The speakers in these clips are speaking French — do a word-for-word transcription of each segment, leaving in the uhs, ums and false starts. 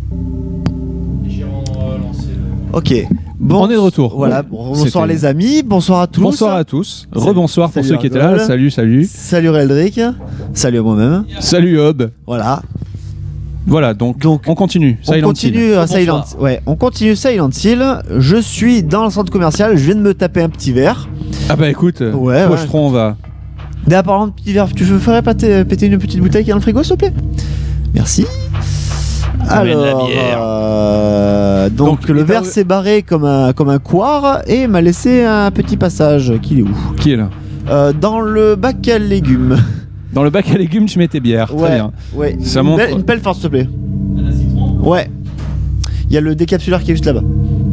J'ai relancé le... Ok. Bon, on est de retour. Voilà. Bon, bonsoir les amis. Bonsoir à tous. Bonsoir à tous. Salut. Rebonsoir pour Salut ceux qui étaient là. Argol. Salut, salut. Salut Reldrick. Salut à moi-même. Salut Hob. Voilà. Voilà, donc, Donc on continue. on Silent continue Hill. à Silent. Ouais, on continue Silent Hill. Je suis dans le centre commercial. Je viens de me taper un petit verre. Ah bah écoute, Ouais, Pochetron, on va. D'ailleurs, parlant de petit verre, tu ferais pas t- péter une petite bouteille qui est dans le frigo, s'il te plaît? Merci. Amène la Alors, bière. euh, donc, Donc, le il verre t'a- s'est barré comme un, comme un couard et m'a laissé un petit passage. Qui est où? Qui est là? Euh, Dans le bac à légumes. Dans le bac à légumes, tu mets tes bières. Très Ouais, bien. ouais. Ça une, montre- pelle, une pelle forte, s'il te plaît. La citron. Ouais. Il y a le décapsuleur qui est juste là-bas.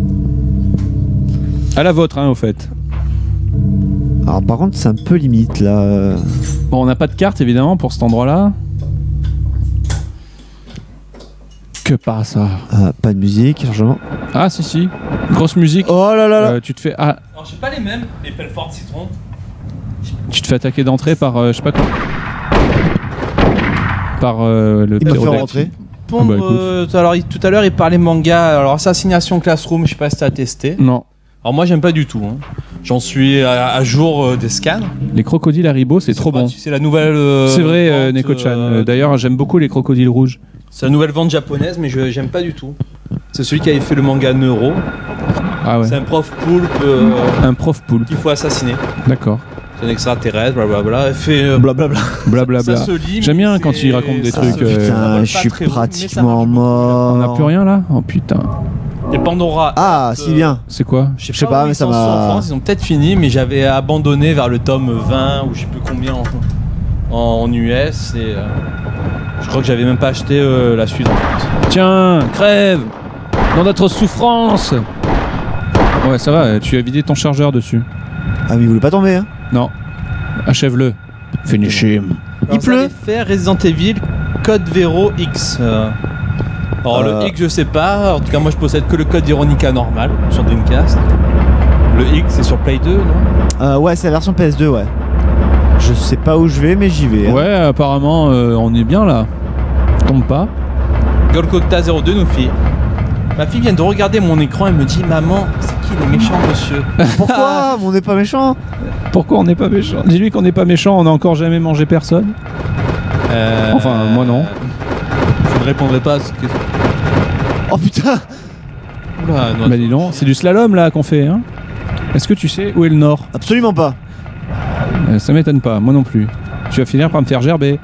À la vôtre, hein, au fait. Alors, par contre, c'est un peu limite là. Bon, on n'a pas de carte évidemment pour cet endroit-là. Que par ça. Ah, pas de musique, largement. Ah, si, si. Grosse musique. Oh là là là. Euh, tu te fais. Ah, Alors, j'ai pas les mêmes, les Pelfort citron. tu te fais attaquer d'entrée par. euh, je sais pas quoi. Par euh, le Il m'a fait ptérodactyle. rentrer. Bon, Ah bah, écoute. euh, alors, il- tout à l'heure, il parlait manga. Alors, Assassination Classroom, je sais pas si t'as testé. Non. Alors, moi, j'aime pas du tout. hein. J'en suis à, à jour euh, des scans. Les crocodiles Haribo, c'est trop pas, bon. C'est la nouvelle. euh, C'est vrai, euh, vente, Neko-chan. euh, Euh, D'ailleurs, j'aime beaucoup les crocodiles rouges. C'est la nouvelle vente japonaise, mais je j'aime pas du tout. C'est celui qui avait fait le manga Neuro. Ah ouais. C'est un prof poulpe euh, Un prof poulpe. qu'il faut assassiner. D'accord. C'est un extraterrestre, blablabla. Elle fait. euh, Blablabla. Blablabla. Ça se lit, J'aime mais bien quand c'est- il raconte des ça trucs. se- euh, Putain, pas je suis très haut, mais ça pratiquement marche beaucoup. mort. On n'a plus rien là? Oh putain. Et Pandora. Ah, euh, si bien. C'est quoi? Je sais Je sais pas, pas, où mais ils ça en sont m'a- en France, ils ont peut-être fini, mais j'avais abandonné vers le tome vingt ou je sais plus combien en, en, en U S et euh, je crois que j'avais même pas acheté euh, la suite en France. Tiens, crève! Dans notre souffrance! Ouais, ça va, tu as vidé ton chargeur dessus. Ah, mais il voulait pas tomber, hein. Non. Achève-le. Finish him. Il pleut. Faire Resident Evil Code Vero X. euh. Alors Euh. le X je sais pas, en tout cas moi je possède que le code Ironica normal sur Dreamcast. Le X c'est sur Play deux, non? Euh, ouais, c'est la version P S deux, ouais. Je sais pas où je vais, mais j'y vais. hein. Ouais, apparemment, euh, on est bien là. Tombe pas. Golcocta zéro deux nous fit. Ma fille vient de regarder mon écran et me dit maman, c'est qui les méchants monsieur? Pourquoi? On n'est pas méchant. Pourquoi on n'est pas méchant? Dis-lui qu'on n'est pas méchant, on n'a encore jamais mangé personne. Euh, Enfin, moi, non. Je ne répondrai pas à cette question. Oh putain. Oula, non, Bah dis donc, c'est du slalom là qu'on fait, hein? Est-ce que tu sais où est le nord? Absolument pas. Euh, Ça m'étonne pas, moi non plus. Tu vas finir par me faire gerber.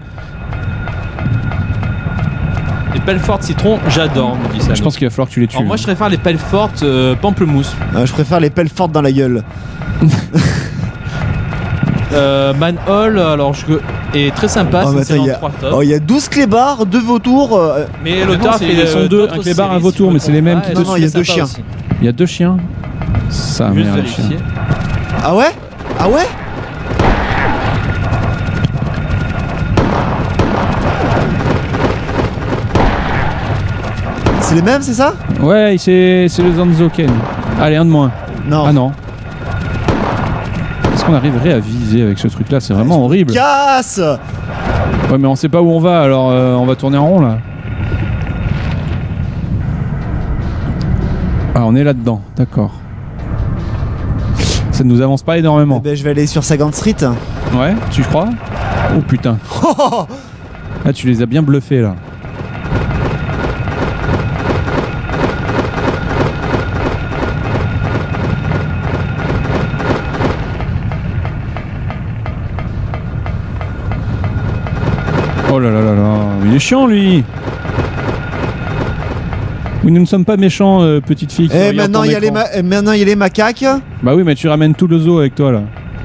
Les Pelfort citron, j'adore, me dit ça. Je pense qu'il va falloir que tu les tues. Alors moi je préfère les Pelfort euh, pamplemousse. Euh, je préfère les pelles fortes dans la gueule. Euh, Manhole, alors je est très sympa, Oh, c'est mais une série attends, il y en a- trois tomes. Oh, il y a douze clébards, deux vautours. euh, Mais l'auteur c'est- fait ils sont euh, deux, d'autres un clébard, un séries, vautour, si mais je c'est les me mêmes trompe qui- pas, Non, non, et il y a c'est deux sympa chiens. aussi. Il y a deux chiens. Ça, Juste merde, les vérifier. chiens. Ah ouais? Ah ouais? C'est les mêmes, c'est ça? Ouais, c'est c'est le Zanzoken. Allez, un de moins. Non. Ah non. Est-ce qu'on arriverait à viser avec ce truc là? C'est vraiment horrible. Casse! Ouais, mais on sait pas où on va, alors euh, on va tourner en rond là. Ah, on est là-dedans, d'accord. Ça ne nous avance pas Eh énormément. ben, je vais aller sur Second Street. Ouais, tu crois? Oh putain. Ah, tu les as bien bluffés là. Oh là là là là, il est chiant lui. Oui, nous ne sommes pas méchants, euh, petite fille. qui Et regarde maintenant ton il y a les écran. ma- et maintenant il y a les macaques. Bah oui, mais tu ramènes tout le zoo avec toi là.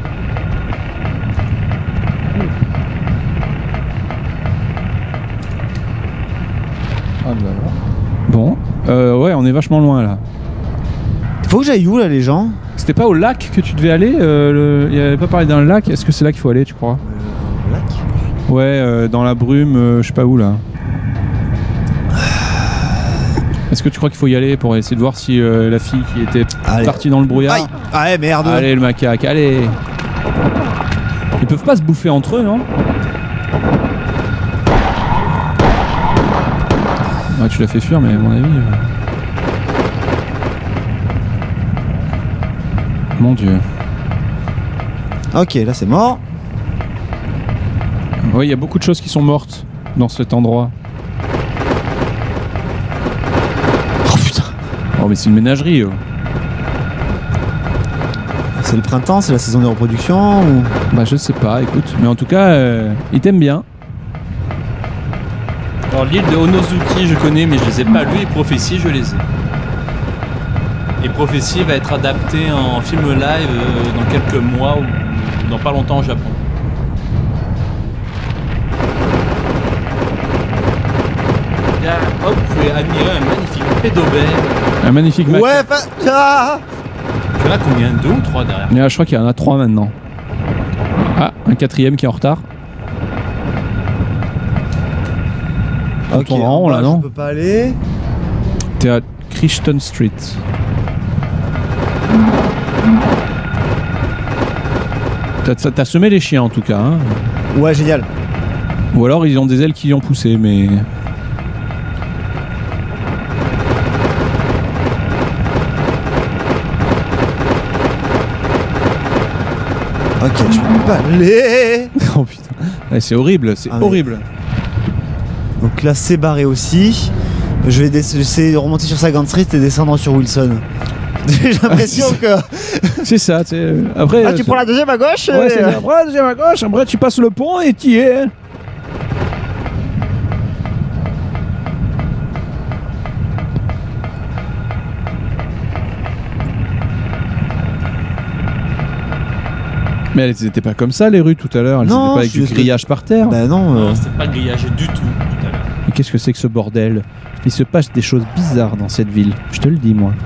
Bon, euh, ouais, on est vachement loin là. Faut que j'aille où là les gens? C'était pas au lac que tu devais aller euh, le... Il avait pas parlé d'un lac. Est-ce que c'est là qu'il faut aller, tu crois? Lac. Ouais, euh, dans la brume, euh, je sais pas où là. Est-ce que tu crois qu'il faut y aller pour essayer de voir si euh, la fille qui était Allez. partie dans le brouillard... Aïe. Ah ouais, merde. Allez le macaque, allez. Ils peuvent pas se bouffer entre eux, non? Ouais, tu l'as fait fuir, mais à mon avis. Euh... Mon dieu. Ok, là c'est mort. Oui, il y a beaucoup de choses qui sont mortes dans cet endroit. Oh putain. Oh, mais c'est une ménagerie. Oh. C'est le printemps, c'est la saison des reproductions ou... Bah, je sais pas, écoute. Mais en tout cas, euh, il t'aime bien. Alors l'île de Onozuki je connais mais je les ai pas lues et Prophétie je les ai. Et Prophétie va être adapté en film live euh, dans quelques mois ou dans pas longtemps au Japon. Là, hop, vous pouvez admirer un magnifique pédobel. Un magnifique Mac. Ouais, bah... Ah Il y en a combien? Deux ou trois derrière? Là, je crois qu'il y en a trois maintenant. Ah, un quatrième qui est en retard. Dans ton rang, en bas, là, non? Je peux pas aller. T'es à Crichton Street. T'as, t'as semé les chiens en tout cas. Hein. Ouais, génial. Ou alors ils ont des ailes qui y ont poussé, mais. Ok, je peux pas aller. Oh putain. Ouais, c'est horrible, c'est Ah, horrible. Donc là, c'est barré aussi. Je vais dé- essayer de remonter sur Second Street et descendre sur Wilson. J'ai l'impression que. C'est ça, tu sais. Après. Ah, tu c'est- prends la deuxième à gauche Ouais, et- c'est ça. Après, deuxième à gauche, après tu passes le pont et t'y es. Mais elles étaient pas comme ça les rues tout à l'heure, elles Non, étaient pas avec je du suis- grillage par terre. Bah non. euh, Non, c'était pas grillagé du tout tout à l'heure. Mais qu'est-ce que c'est que ce bordel? Il se passe des choses bizarres dans cette ville, je te le dis moi.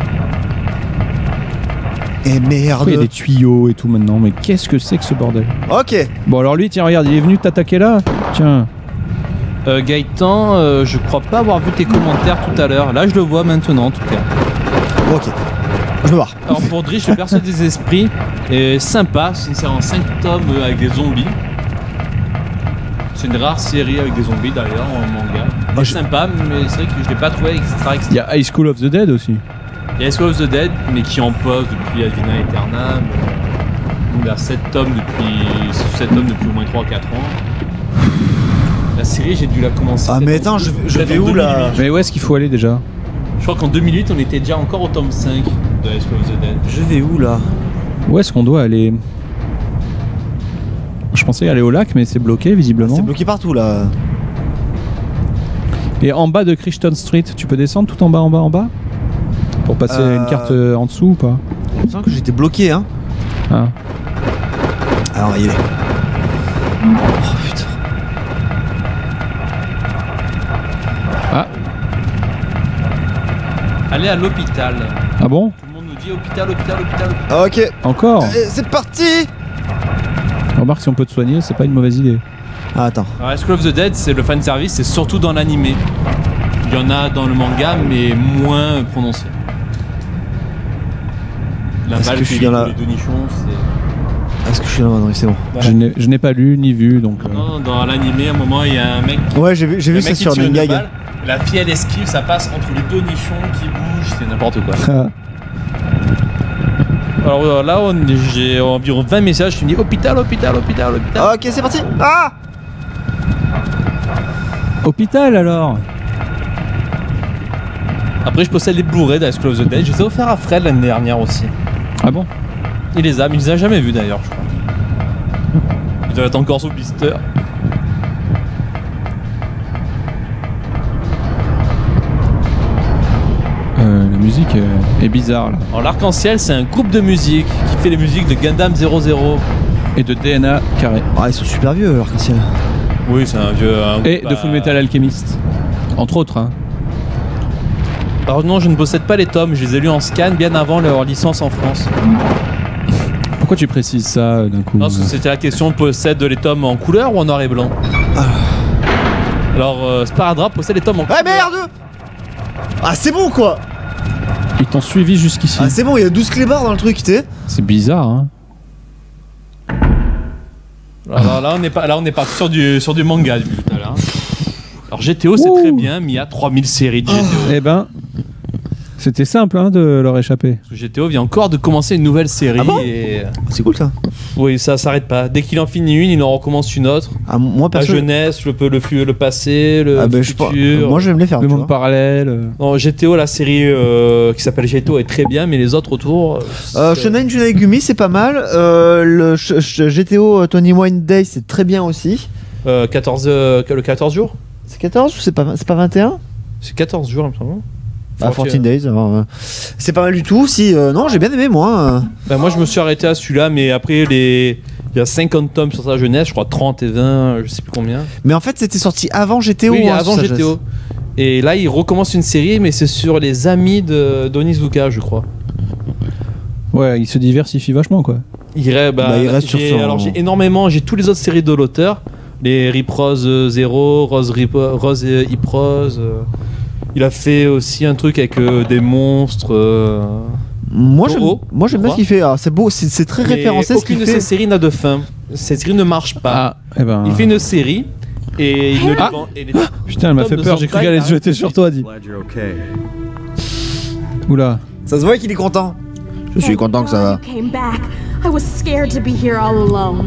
Et merde. Pourquoi il y a des tuyaux et tout maintenant? Mais qu'est-ce que c'est que ce bordel? Ok. Bon alors lui, tiens regarde, il est venu t'attaquer là. Tiens. Euh, Gaëtan, euh, je crois pas avoir vu tes commentaires tout à l'heure. Là je le vois maintenant en tout cas. Ok. Je me barre. Alors pour Drish, le perso des esprits est sympa, c'est une série en cinq tomes euh, avec des zombies. C'est une rare série avec des zombies d'ailleurs en manga. Ah, C'est je- sympa, mais c'est vrai que je l'ai pas trouvé extra extra. Il y a High School of the Dead aussi. Il y a School of the Dead, mais qui en pose depuis Advina Aeternam. Il a sept tomes depuis sept tomes depuis au moins trois à quatre ans. La série, j'ai dû la commencer. Ah, mais peut-être attends, en- je, je peut-être vais en où là? deux mille huit. Mais où est-ce qu'il faut aller déjà? Je crois qu'en deux mille huit, on était déjà encore au tome cinq de School of the Dead. Je vais où là? Où est-ce qu'on doit aller? Je pensais aller au lac, mais c'est bloqué visiblement. C'est bloqué partout là. Et en bas de Crichton Street, tu peux descendre tout en bas, en bas, en bas? Pour passer Euh, une carte euh, en dessous ou pas? Il me semble que j'étais bloqué, hein. Ah. Alors, il est. Oh putain. Ah. Allez à l'hôpital. Ah bon? Tout le monde nous dit hôpital, hôpital, hôpital, hôpital. Ok. Encore? Allez, c'est parti. Remarque, si on peut te soigner, c'est pas une mauvaise idée. Ah, attends. Alors, School of the Dead, c'est le fanservice, c'est surtout dans l'animé. Il y en a dans le manga, mais moins prononcé. La Est-ce balle que je suis qui dans la- les deux nichons, c'est. Est-ce que je suis là? Non, c'est bon. Voilà. Je n'ai- Je n'ai pas lu ni vu, donc... euh, Non, dans l'animé, à un moment, il y a un mec. Ouais, j'ai vu, j'ai le vu mec ça qui sur tire une Ningag. balle, la fille, elle esquive, ça passe entre les deux nichons qui bougent, c'est n'importe quoi. Ah. Alors euh, là, on- j'ai environ vingt messages qui me disent hôpital, hôpital, hôpital, hôpital. Ok, c'est parti. Ah. Hôpital alors? Après, je possède les Blu-ray de School of the Dead. Je les ai offerts à Fred l'année dernière aussi. Ah bon? Il les a, mais il les a jamais vus d'ailleurs, je crois. Il doit être encore sous blister. Euh, la musique euh, est bizarre là. Alors, l'Arc-en-Ciel, c'est un groupe de musique qui fait les musiques de Gundam zéro zéro. Et de D N A carré. Ah, ils sont super vieux, l'arc-en-ciel. Oui, c'est un vieux. un Et groupe de à- Full Metal Alchemist. Entre autres, hein. Alors, non, je ne possède pas les tomes. Je les ai lus en scan bien avant leur licence en France. Pourquoi tu précises ça euh, d'un coup? Non, parce que c'était la question, possède les tomes en couleur ou en noir et blanc? Alors, euh, Sparadrap possède les tomes en Ah, couleur. merde. Ah, c'est bon quoi. Ils t'ont suivi jusqu'ici. Ah, c'est bon, il y a douze clébards dans le truc, tu sais. C'est bizarre, hein. Alors là, on est pas, là, on est parti sur du, sur du manga depuis tout à l'heure. Alors G T O c'est Ouh. très bien, mais il y a trois mille séries de G T O. Eh ben, c'était simple hein, de leur échapper. Parce que G T O vient encore de commencer une nouvelle série. Ah bon et... C'est cool ça. Oui, ça s'arrête pas. Dès qu'il en finit une, il en recommence une autre. Ah, moi La perso. jeunesse, le, le, flux- le passé, le Ah, bah, je sais pas. futur. Moi j'aime les faire. Le tu monde vois. parallèle. euh. Non, G T O, la série euh, qui s'appelle G T O est très bien, mais les autres autour. Euh, c'est- Shonen Junagumi c'est pas mal. Euh, le ch- ch- G T O vingt-et-un Day c'est très bien aussi. euh, quatorze, euh, le quatorze jours C'est quatorze ou c'est pas, c'est pas vingt et un? C'est quatorze jours, il me semble. Ah, quatorze Days. alors, euh, c'est pas mal du tout. Si, euh, non, j'ai bien aimé moi. euh. Ben, moi, je me suis arrêté à celui-là, mais après, les... il y a cinquante tomes sur sa jeunesse, je crois trente et vingt, je sais plus combien. Mais en fait, c'était sorti avant G T O. Oui, hein, avant sur G Sagesse. T O. Et là, il recommence une série, mais c'est sur les amis de d'Onizuka, je crois. Ouais, il se diversifie vachement quoi. Il, reste- bah, Bah, il reste sur j'ai- son- Alors, j'ai énormément, j'ai toutes les autres séries de l'auteur. Les Rip Rose Zero, Rose, Rip, Rose et Hip Rose. euh. Il a fait aussi un truc avec euh, des monstres. euh. Moi j'aime, Toro, moi j'aime je bien crois. ce qu'il fait. Alors, c'est beau, c'est, c'est très Mais référencé ce aucune qu'il de fait. ces séries n'a de fin. Cette série ne marche pas. Ah, eh ben. Il fait une série et il ne Ah. vend- et les- Putain, elle m'a Tom fait de peur, j'ai cru Sentai, qu'elle allait se arrête. jeter sur toi, dit. Glad you're okay. Oula. Ça se voit qu'il est content. Je suis content que ça va. You came back. I was scared to be here all alone.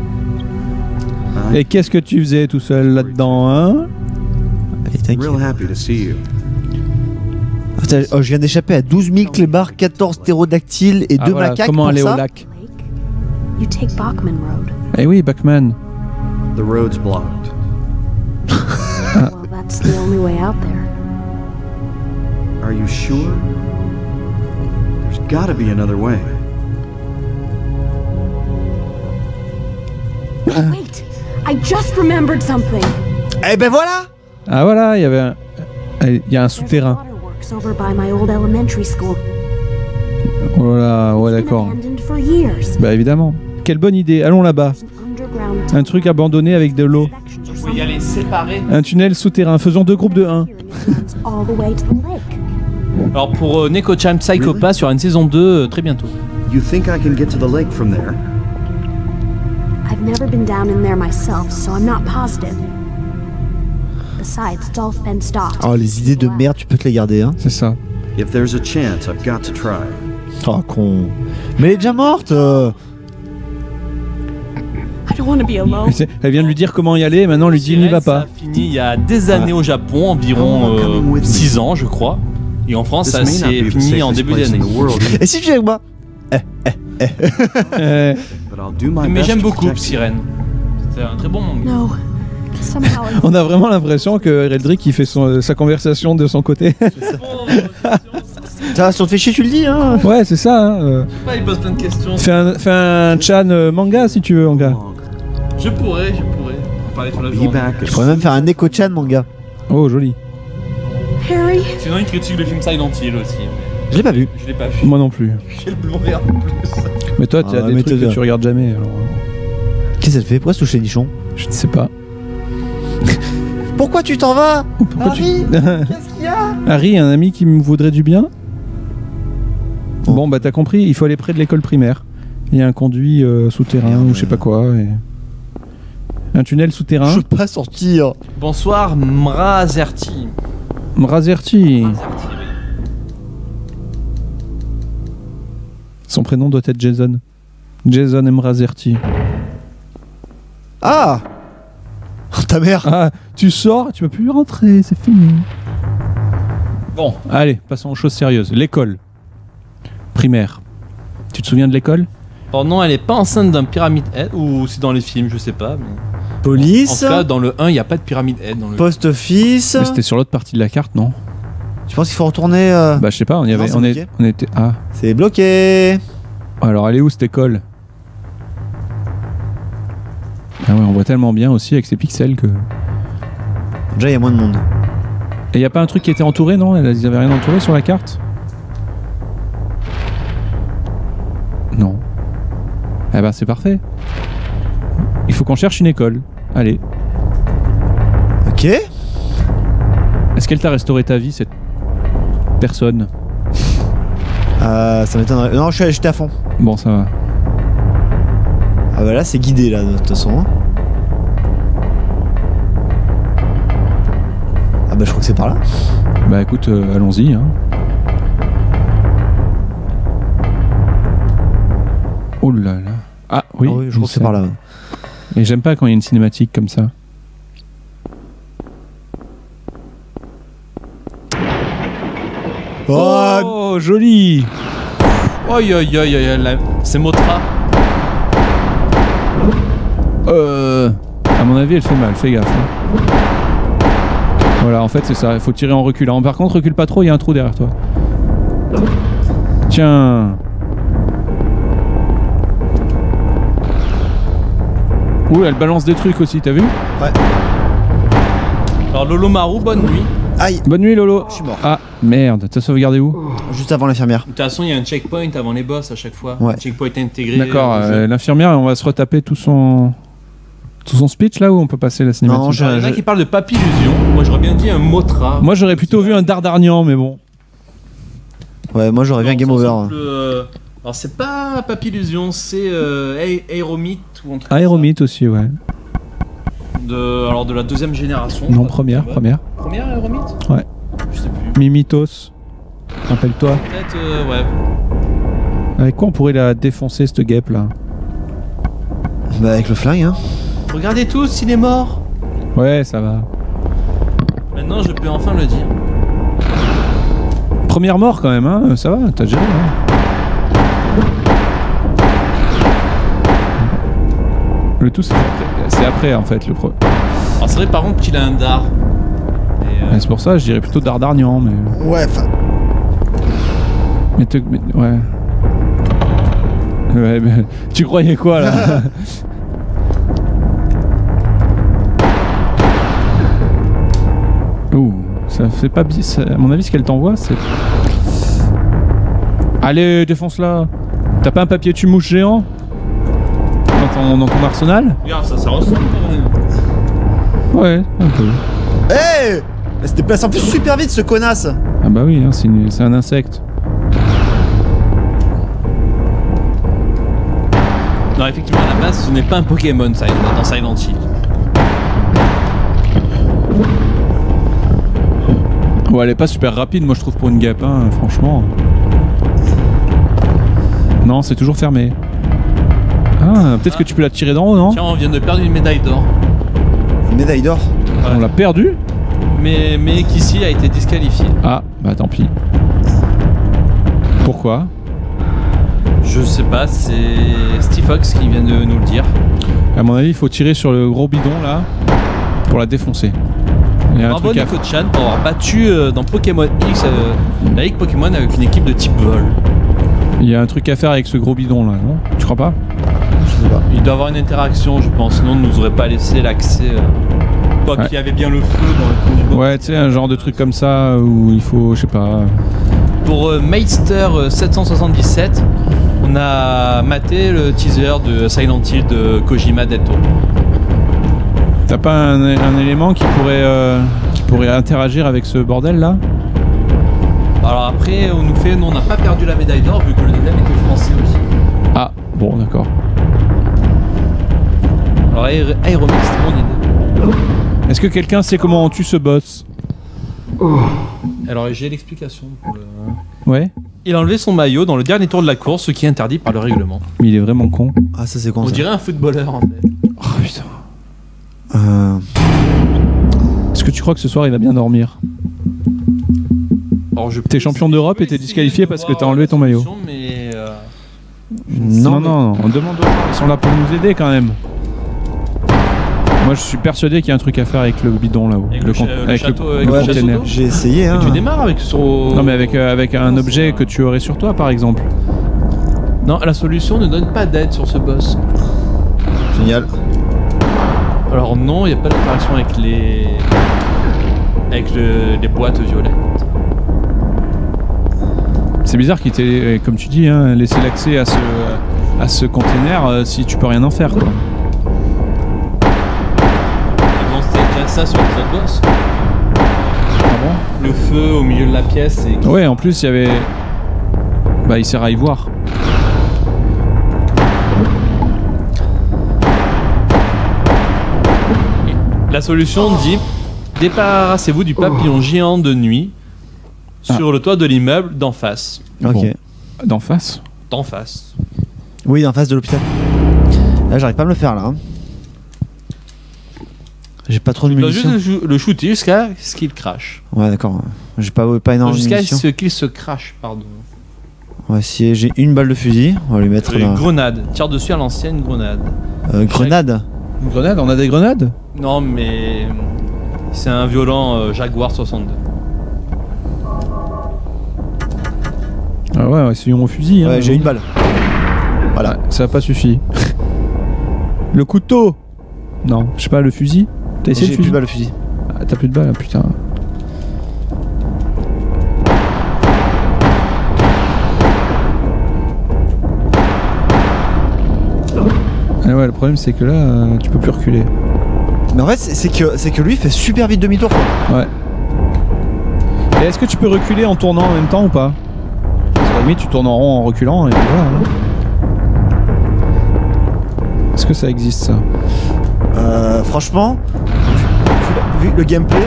Et qu'est-ce que tu faisais tout seul là-dedans, hein? Allez, t'inquiète. Real happy to see you. Attends, oh, je viens d'échapper à douze mille clébards, quatorze ptérodactyles et Ah, deux voilà, macaques. comment pour aller ça. au lac? Lake, you take Bachman Road. Eh oui, Bachman. The road's blocked. Well, that's the only way out there. Are you sure? There's gotta be another way. Wait, I just remembered something. Eh ben voilà. Ah voilà, il y avait un... Il y a un There's souterrain. waterworks over by my old elementary school. Oh là, ouais It's been d'accord. abandoned for years. Bah évidemment. Quelle bonne idée, allons là-bas. There's an underground Un truc abandonné avec de l'eau. inspections or Il faut y aller séparés. Un tunnel souterrain, faisons deux groupes de un. something here, and it runs all the way to the lake. Alors pour euh, Neko-chan Psycho Pass, il y aura une saison deux euh, très bientôt. You think I can get to the lake from there? I've never been down in there myself, so I'm not positive. Besides, it's all fenced off. Oh, les idées de merde, tu peux te les garder, hein. C'est ça. If there's a chance, I've got to try. Oh, con. Mais elle est déjà morte. euh. I don't want to be alone. Mais c'est- Elle vient de lui dire comment y aller, et maintenant on lui dit n'y va pas. Ça a fini il y a des années au Japon, environ six ans je crois. Et en France, This ça may not s'est be the fini en safest début place in d'année. the world, Et si tu viens avec moi? Euh, but I'll do my Mais best j'aime to beaucoup protect you. Sirène. C'est un très bon manga. No. Somehow I on a vraiment l'impression que Eldrick il fait son- sa conversation de son côté. Ça, si on te fait chier, tu le dis, hein. Ouais, c'est ça. Hein. euh. Il pose plein de questions. Fais un, fais un chan euh, manga si tu veux, manga. Long. Je pourrais, je pourrais. On parlait sur la Be journée. back Je as pourrais même faire un Neko-chan manga. Oh, joli. Harry, Sinon, il critique le film Silent Hill aussi. mais Je l'ai pas vu. Je l'ai pas vu. Moi non plus. J'ai le Blu-ray en plus. Mais toi, tu as Ah, des mais trucs t'as- que tu regardes jamais. Alors... Qu'est-ce qu'elle fait? Pourquoi se toucher les nichons? Je ne sais pas. Pourquoi tu t'en vas? Pourquoi Harry, tu... qu'est-ce qu'il y a? Harry, un ami qui me voudrait du bien. Bon, bah t'as compris, il faut aller près de l'école primaire. Il y a un conduit euh, souterrain Merde. ou je sais pas quoi. et- Un tunnel souterrain. Je peux pas sortir. Bonsoir, Mrazerti. Mrazerti. Mrazerti, oui. Son prénom doit être Jason. Jason Mrazerti. Ah! Ta mère. Ah, tu sors, tu peux plus rentrer, c'est fini. Bon, allez, passons aux choses sérieuses. L'école. Primaire. Tu te souviens de l'école? Alors non, elle est pas enceinte d'un Pyramid Head, ou c'est dans les films, je sais pas. Mais... En Police. tout cas, dans le un, il n'y a pas de Pyramid Head. Dans le... Post office. Mais c'était sur l'autre partie de la carte, non? Tu penses qu'il faut retourner euh, Bah je sais pas, on y avait, c'est on, est- bloqué. on était. Ah, C'est bloqué. alors elle est où cette école? Ah ouais, on voit tellement bien aussi avec ces pixels que. Déjà, il y a moins de monde. Et y a pas un truc qui était entouré, non? Ils avaient rien entouré sur la carte? Non. Eh ben c'est parfait. Il faut qu'on cherche une école. Allez. Ok. Est-ce qu'elle t'a restauré ta vie, cette personne? Euh, ça m'étonnerait. Non, je suis- j'étais à fond. Bon, ça va. Ah bah là, c'est guidé là, de toute façon. Bah je crois que c'est par là. Bah écoute, euh, allons-y. Hein. Oh là là. Ah oui, Ah oui, je une crois que c'est scène. par là. Et j'aime pas quand il y a une cinématique comme ça. Oh, Oh, joli. Oi, oi, oi, oi, oi, la- c'est Motra. Euh, à mon avis, elle fait mal, fais gaffe. hein. Voilà, en fait, c'est ça, il faut tirer en reculant. Par contre, recule pas trop, il y a un trou derrière toi. Tiens. Ouh, elle balance des trucs aussi, t'as vu? Alors Lolo Maru, bonne nuit. Aïe, Bonne nuit, Lolo. je suis mort. Ah, merde, t'as sauvegardé où? Juste avant l'infirmière. De toute façon, il y a un checkpoint avant les boss à chaque fois. Ouais. Un checkpoint intégré. D'accord, au jeu. euh, l'infirmière, on va se retaper tout son... tout son speech là où on peut passer la cinématique? Non, j'ai- Alors, il y en a je- qui parlent de papillusion. Moi, j'aurais bien dit un Motra. Moi, j'aurais plutôt vu un Dardarnian, mais bon. Ouais, moi j'aurais vu un Non, game ça over. ressemble, euh, Alors, c'est pas papillusion, c'est euh, Ae- Aeromite ou un truc comme Aéromite aussi, ouais. ça. De, alors, de la deuxième génération. je Non, crois, première, c'est ça. première. Première Aeromite. Ouais. Je sais plus. Mimitos. Rappelle-toi. Peut-être, euh, ouais. Avec quoi on pourrait la défoncer, cette guêpe là? Bah avec le flingue, hein. Regardez tous, il est mort. Ouais, ça va. Maintenant, je peux enfin le dire. Première mort quand même, hein, ça va, t'as géré. Hein. Le tout, c'est après, c'est après en fait le pro. Alors, c'est vrai, par contre, qu'il a un dard. Et, euh, Ouais, c'est pour ça, je dirais plutôt Dardarnian, mais. Ouais, enfin. Mais, te... mais- ouais. Ouais, mais tu croyais quoi là? Ouh, ça fait pas bien. ça- À mon avis, ce qu'elle t'envoie, c'est. Allez, défonce-la! T'as pas un papier tu-mouche géant? Dans ton, dans ton arsenal? Regarde, ça, ça ressemble quand même. Ouais, un peu. Hé Elle se déplace en plus super vite ce connasse. Ah bah oui, hein, c'est une- c'est un insecte. Non, effectivement, à la base, ce n'est pas un Pokémon ça, dans Silent Hill. Ouais, elle est pas super rapide, moi je trouve, pour une guêpe, hein, franchement. Non, c'est toujours fermé. Ah, peut-être Ah. que tu peux la tirer d'en haut, non? Tiens, on vient de perdre une médaille d'or. Une médaille d'or. On l'a perdu? Mais, mais qu'ici a été disqualifié. Ah, bah tant pis. Pourquoi? Je sais pas, c'est Steve Fox qui vient de nous le dire. À mon avis, il faut tirer sur le gros bidon là pour la défoncer. Il y a un Bravo truc à... Nico Chan pour avoir battu euh, dans Pokémon X euh, la Ligue Pokémon avec une équipe de type vol. Il y a un truc à faire avec ce gros bidon là, non? Tu crois pas? Je sais pas. Il doit avoir une interaction, je pense, sinon on ne nous aurait pas laissé l'accès. Euh... Quoi Ouais. qu'il y avait bien le feu dans le fond du bord. Ouais, tu sais, un genre de truc comme ça où il faut, je sais pas. Pour euh, Meister euh, sept cent soixante-dix-sept, on a maté le teaser de Silent Hill de Kojima Del Toro. T'as pas un, un élément qui pourrait, euh, qui pourrait interagir avec ce bordel là? Alors après, on nous fait, nous on n'a pas perdu la médaille d'or vu que le deuxième était français aussi. Ah, bon, d'accord. Alors Aer- Aeromix, c'est mon idée. Est-ce que quelqu'un sait comment on tue ce boss? Alors j'ai l'explication. pour le- Ouais, Il a enlevé son maillot dans le dernier tour de la course, ce qui est interdit par le règlement. mais il est vraiment con. Ah ça c'est con On ça. dirait un footballeur en fait. Oh putain. Euh... Est-ce que tu crois que ce soir il va bien dormir? Alors, je T'es champion d'Europe et t'es disqualifié parce que t'as enlevé ton maillot. Mais euh, Non, Non, non, on demande aux gens, ils sont là pour nous aider quand même. Moi je suis persuadé qu'il y a un truc à faire avec le bidon là-haut. Avec le con- cha- le avec château- le, avec le le château container. d'eau. J'ai essayé hein. tu démarres avec son. Non mais avec, euh, avec un Non, objet c'est que tu aurais sur toi par exemple. Non, la solution ne donne pas d'aide sur ce boss. Génial. Alors non, il n'y a pas d'interaction avec les. avec le- les boîtes violettes. C'est bizarre qu'il t'ait, euh, comme tu dis, hein, laissé l'accès à ce, à ce container euh, si tu peux rien en faire quoi. Et bon, c'était déjà ça sur les autres boss. Ah Le feu au milieu de la pièce et. bon? Ouais, en plus il y avait... Bah il sert à y voir. La solution dit Débarrassez-vous du papillon géant de nuit sur Ah. le toit de l'immeuble d'en face. Ok. Bon. D'en face. D'en face. Oui, en face de l'hôpital. Là, j'arrive pas à me le faire là. hein. J'ai pas trop de Tu dois juste munitions. le, jou- le shooter jusqu'à ce qu'il crache. Ouais, d'accord. J'ai pas, pas énormément de Jusqu'à munitions. ce qu'il se crache, pardon. On va essayer. J'ai une balle de fusil. On va lui mettre Une dans. grenade. Tire dessus à l'ancienne grenade. Euh, grenade. Une grenade, on a des grenades? Non, mais c'est un violent euh, Jaguar soixante-deux. Ah ouais, ouais, essayons au fusil. hein. Ouais, j'ai une balle. Voilà, ça a pas suffi. Le couteau. Non, je sais pas, le fusil. T'as essayé J'ai le plus fusil? de balle de fusil. Ah, t'as plus de balles, ah, putain. Ah ouais, le problème c'est que là, euh, tu peux plus reculer. Mais en fait, c'est c'est que, c'est que lui il fait super vite demi-tour. quoi. Ouais. Et est-ce que tu peux reculer en tournant en même temps ou pas? Parce qu'à la limite, tu tournes en rond en reculant et voilà. hein. Est-ce que ça existe ça? Euh, franchement, vu, vu le gameplay.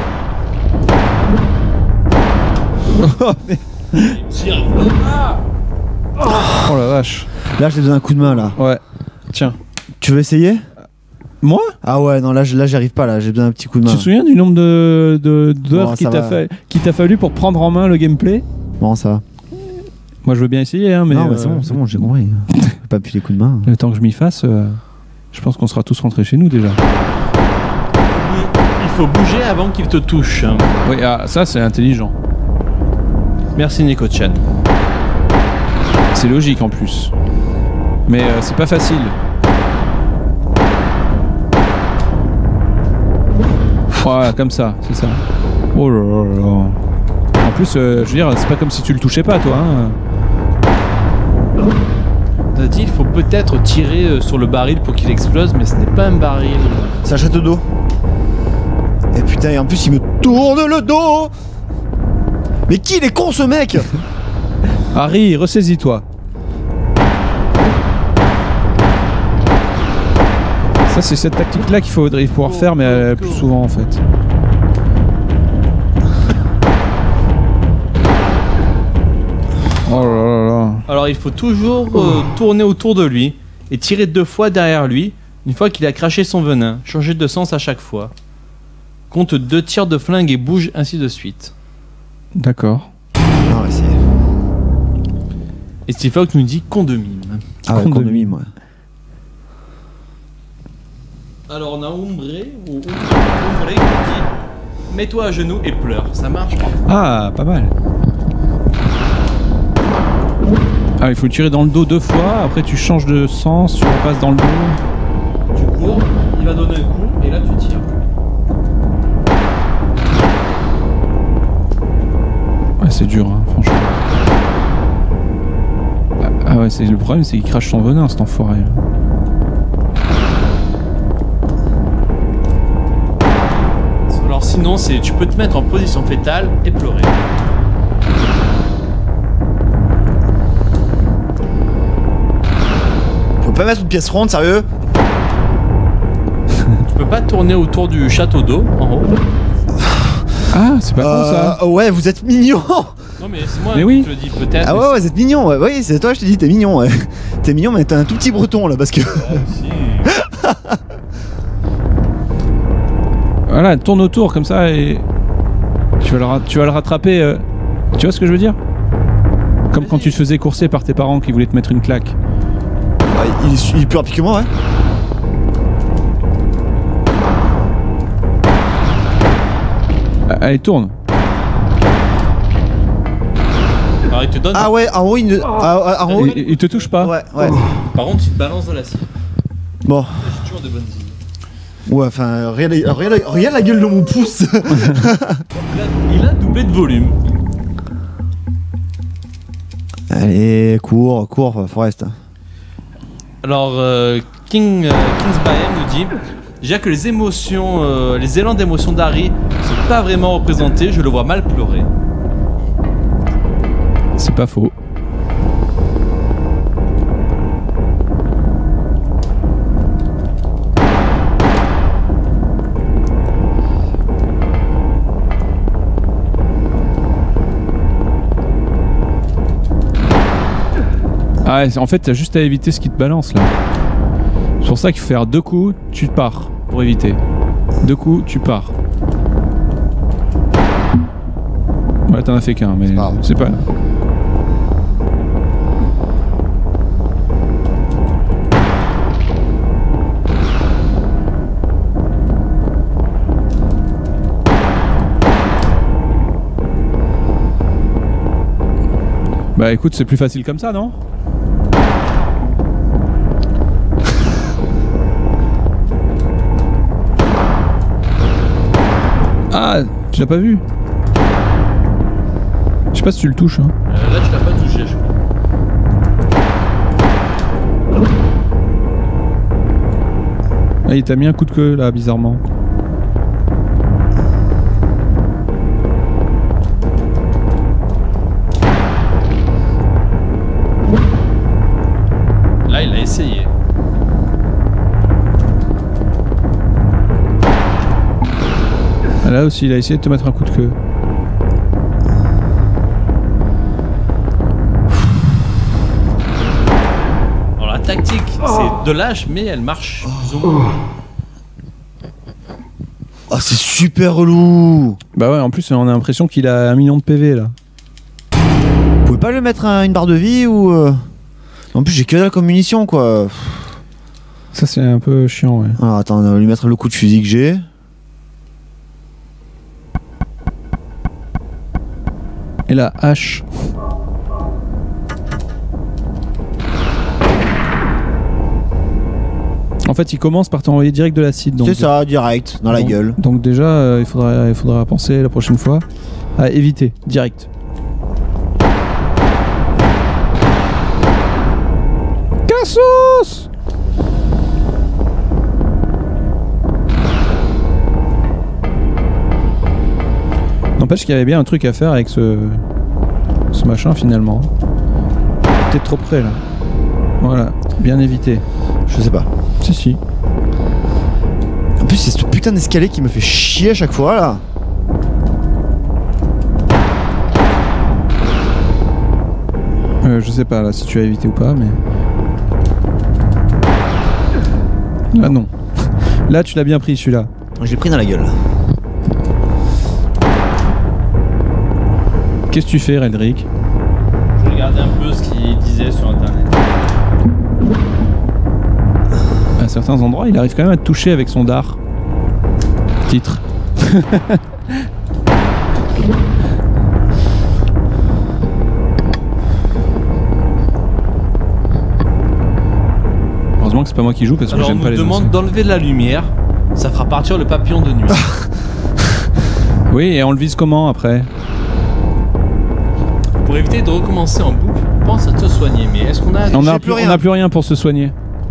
Oh la vache. Là, j'ai besoin d'un coup de main là. Ouais. Tiens. Tu veux essayer? Moi? Ah ouais, non, là, j- là j'y arrive pas là. J'ai besoin d'un petit coup de main. Tu te souviens du nombre de de- d'heures Bon, qu'il ça t'a va. fa- qu'il t'a fallu pour prendre en main le gameplay? Bon, ça va. Moi je veux bien essayer, hein, mais. non, mais euh, c'est bon, c'est bon, j'ai compris. Je vais pas appuyer les coups de main. Le temps que je m'y fasse, euh, je pense qu'on sera tous rentrés chez nous déjà. Il faut bouger avant qu'il te touche. hein. Oui, ah, ça c'est intelligent. Merci Nico-chan. C'est logique en plus. Mais euh, c'est pas facile. Voilà, comme ça, c'est ça. Oh là là là là. En plus, euh, je veux dire, c'est pas comme si tu le touchais pas, toi. Hein. On a dit il faut peut-être tirer euh, sur le baril pour qu'il explose, mais ce n'est pas un baril. C'est un château d'eau. Et putain, et en plus, il me tourne le dos. Mais qui il est con ce mec? Harry, ressaisis-toi. Ça, c'est cette tactique-là qu'il faudrait pouvoir faire, mais euh, plus souvent en fait. Oh là là là. Alors il faut toujours euh, tourner autour de lui et tirer deux fois derrière lui une fois qu'il a craché son venin. Changer de sens à chaque fois. Compte deux tirs de flingue et bouge ainsi de suite. D'accord. Ah ouais, c'est. Et Steve Fox nous dit qu'on de mime. Ah ouais, Con de condomine, ouais. Alors on a Ombré ou Ombré qui dit mets-toi à genoux et pleure. Ça marche pas. Ah, pas mal. Ah, il faut tirer dans le dos deux fois, après tu changes de sens, tu repasses dans le dos. Tu cours, il va donner un coup et là tu tires. Ouais, c'est dur, hein, franchement. Ah, ah ouais, c'est, le problème c'est qu'il crache son venin, cet enfoiré. Alors sinon c'est tu peux te mettre en position fétale et pleurer. Faut pas mettre une pièce ronde, sérieux? Tu peux pas tourner autour du château d'eau en haut. Ah, c'est pas con ça. Euh, ouais, vous êtes mignon. Non mais c'est moi Mais qui oui. te le dis peut-être. Ah mais ouais, ouais, vous êtes mignon. Ouais, oui, c'est toi, je te dis, t'es mignon. Ouais. T'es mignon, mais t'as un tout petit breton là, parce que. Voilà, tourne autour comme ça et tu vas le, ra- tu vas le rattraper. euh, Tu vois ce que je veux dire? Comme quand tu te faisais courser par tes parents qui voulaient te mettre une claque. Ouais, il, est, il est plus rapide que moi, ouais. Ah, allez, tourne. Alors il te donne. Ah ouais, en haut, il ne. Ah, ah, en haut. Il, il te touche pas? Ouais, ouais. Par contre, il te balance dans la cible. Bon. J'ai toujours de bonnes idées. Ouais, enfin, regarde, la- regarde, la- regarde la gueule de mon pouce. Il a, il a doublé de volume. Allez, cours, cours, Forest. Alors, euh, King, euh, King's Bayhem nous dit déjà que les émotions, euh, les élans d'émotion d'Harry sont pas vraiment représentés, je le vois mal pleurer. C'est pas faux. Ah ouais, en fait t'as juste à éviter ce qui te balance là. C'est pour ça qu'il faut faire deux coups, tu pars pour éviter. Deux coups, tu pars. Ouais, t'en as fait qu'un, mais c'est pas... Bah écoute, c'est plus facile comme ça, non? Ah, tu l'as pas vu? Je sais pas si tu le touches. Hein. Euh, là, tu l'as pas touché, je crois. Ah, il t'a mis un coup de queue là, bizarrement. Là, il a essayé. Là aussi, il a essayé de te mettre un coup de queue. Alors la tactique, c'est de lâche, mais elle marche plus ou moins. Oh, c'est super relou. Bah ouais, en plus, on a l'impression qu'il a un million de P V là. Vous pouvez pas lui mettre un- une barre de vie ou... euh... En plus, j'ai que dalle comme munition, quoi. Ça, c'est un peu chiant, ouais. Alors, attends, on va lui mettre le coup de fusil que j'ai. Et la hache. En fait, il commence par t'envoyer direct de l'acide. C'est ça, direct, dans la donc, gueule. Donc déjà, euh, il, faudra, il faudra penser la prochaine fois à éviter, direct. Cassos! N'empêche qu'il y avait bien un truc à faire avec ce, ce machin finalement. T'es trop près là. Voilà, bien évité. Je sais pas. Si, si. En plus, c'est ce putain d'escalier qui me fait chier à chaque fois là. Euh, je sais pas là si tu as évité ou pas, mais. Ah non. Là, tu l'as bien pris celui-là. Je l'ai pris dans la gueule. Qu'est-ce que tu fais, Redrick? Je regardais un peu ce qu'il disait sur internet. À certains endroits, il arrive quand même à te toucher avec son dard. Titre. Heureusement que c'est pas moi qui joue parce que Alors on j'aime pas nous les demande anciens. d'enlever de la lumière, ça fera partir le papillon de nuit. Oui, et on le vise comment après? Pour éviter de recommencer en boucle, pense à te soigner. Mais est-ce qu'on a... On J'ai n'a plus plus, rien. on a plus rien pour se soigner.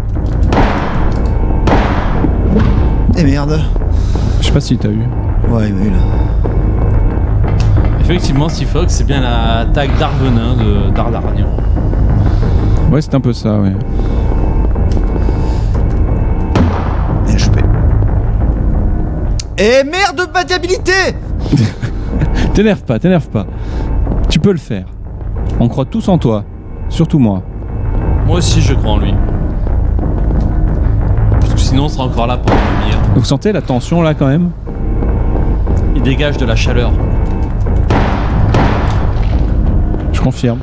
Eh merde. Je sais pas si t'as eu. Ouais, il m'a eu là. Effectivement, Seafox, c'est bien la tag d'Arvenin de Dardarnian. Ouais, c'est un peu ça, ouais. Bien chopé. Eh merde de maniabilité. T'énerve pas, t'énerve pas. Tu peux le faire. On croit tous en toi. Surtout moi. Moi aussi, je crois en lui. Parce que sinon, on sera encore là pour la lumière. Vous sentez la tension là quand même? Il dégage de la chaleur. Je confirme.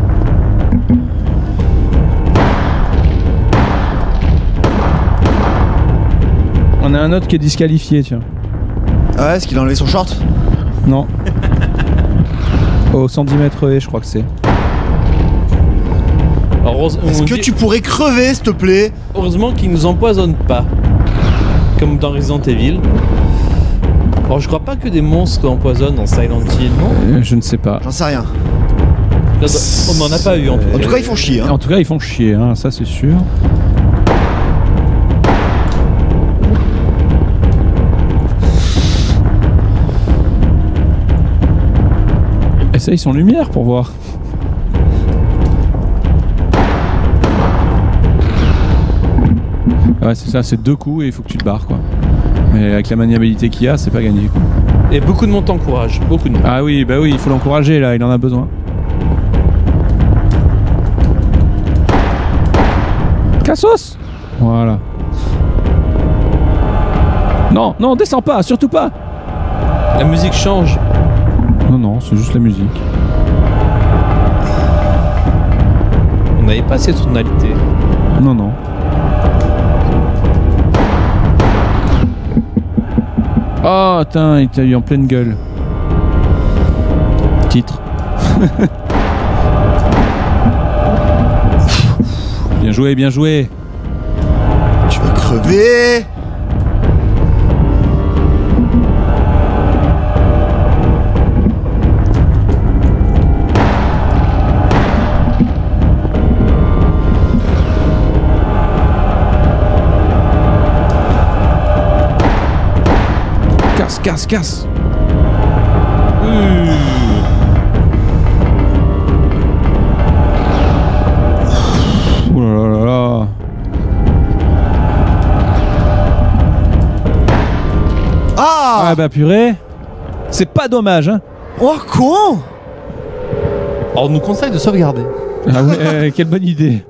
On a un autre qui est disqualifié, tiens. Ah ouais, est-ce qu'il a enlevé son short? Non. Au cent dix mètres et je crois que c'est. Alors, heureuse- Est-ce on que dit- tu pourrais crever, s'il te plaît? Heureusement qu'il nous empoisonne pas. Comme dans Resident Evil. Alors, je crois pas que des monstres empoisonnent dans Silent Hill, non? Euh, je ne sais pas. J'en sais rien. On n'en a pas eu en tout En cas. tout cas, ils font chier. Hein. En tout cas, ils font chier, hein, ça c'est sûr. Essaye son lumière pour voir. Ouais, c'est ça, c'est deux coups et il faut que tu te barres quoi. Mais avec la maniabilité qu'il y a, c'est pas gagné quoi. Et beaucoup de monde en courage. Beaucoup de monde. Ah oui, bah oui, il faut l'encourager là, il en a besoin. Cassos. Voilà. Non, non, descends pas, surtout pas. La musique change. Non, non, c'est juste la musique. On n'avait pas cette tonalité. Non, non. Oh, putain, il t'a eu en pleine gueule. Titre. Bien joué, bien joué. Tu vas crever. Casse, casse, casse. Mmh. Oh là là là là. Ah, Ah bah purée. C'est pas dommage, hein. oh con. Alors on nous conseille de sauvegarder. Ah ouais, euh, quelle bonne idée.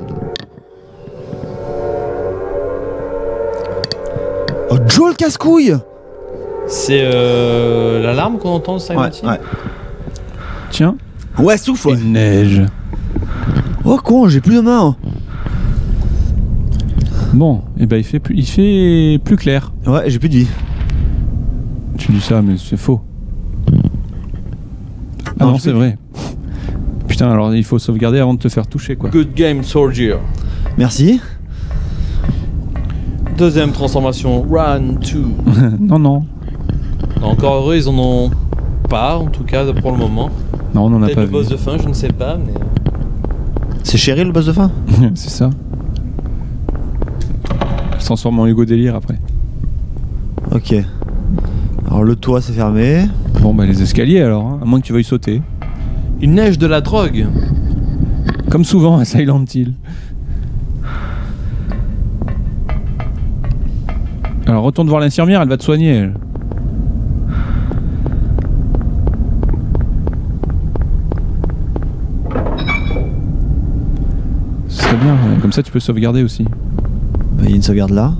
Oh, Joe le casse-couille. C'est euh, l'alarme qu'on entend de Silent Hill. ouais. Tiens. Ouais, souffle. Ouais. Il neige. Oh con, j'ai plus de main. Bon, et ben il fait plus, il fait plus clair. Ouais, j'ai plus de vie. Tu dis ça, mais c'est faux. Ah Non, non, je c'est peux- vrai. Putain, alors il faut sauvegarder avant de te faire toucher, quoi. Good game, Soldier. Merci. Deuxième transformation, Run two. Non, non. Encore heureux, ils en ont pas, en tout cas pour le moment. Non, on en a Peut-être pas le vu. boss de fin, je ne sais pas, mais. C'est Cheryl le boss de fin. C'est ça. Il se transforme en Hugo Délire après. Ok. Alors le toit c'est fermé. Bon, bah les escaliers alors, hein, à moins que tu veuilles sauter. Il neige de la drogue. Comme souvent à Silent Hill. Alors retourne voir l'infirmière, elle va te soigner. Elle. Ce serait bien, ouais, comme ça tu peux sauvegarder aussi. Bah, il y a une sauvegarde là.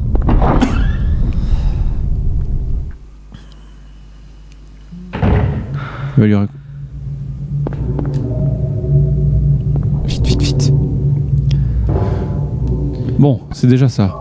Il va lui rac- Vite, vite, vite. Bon, c'est déjà ça.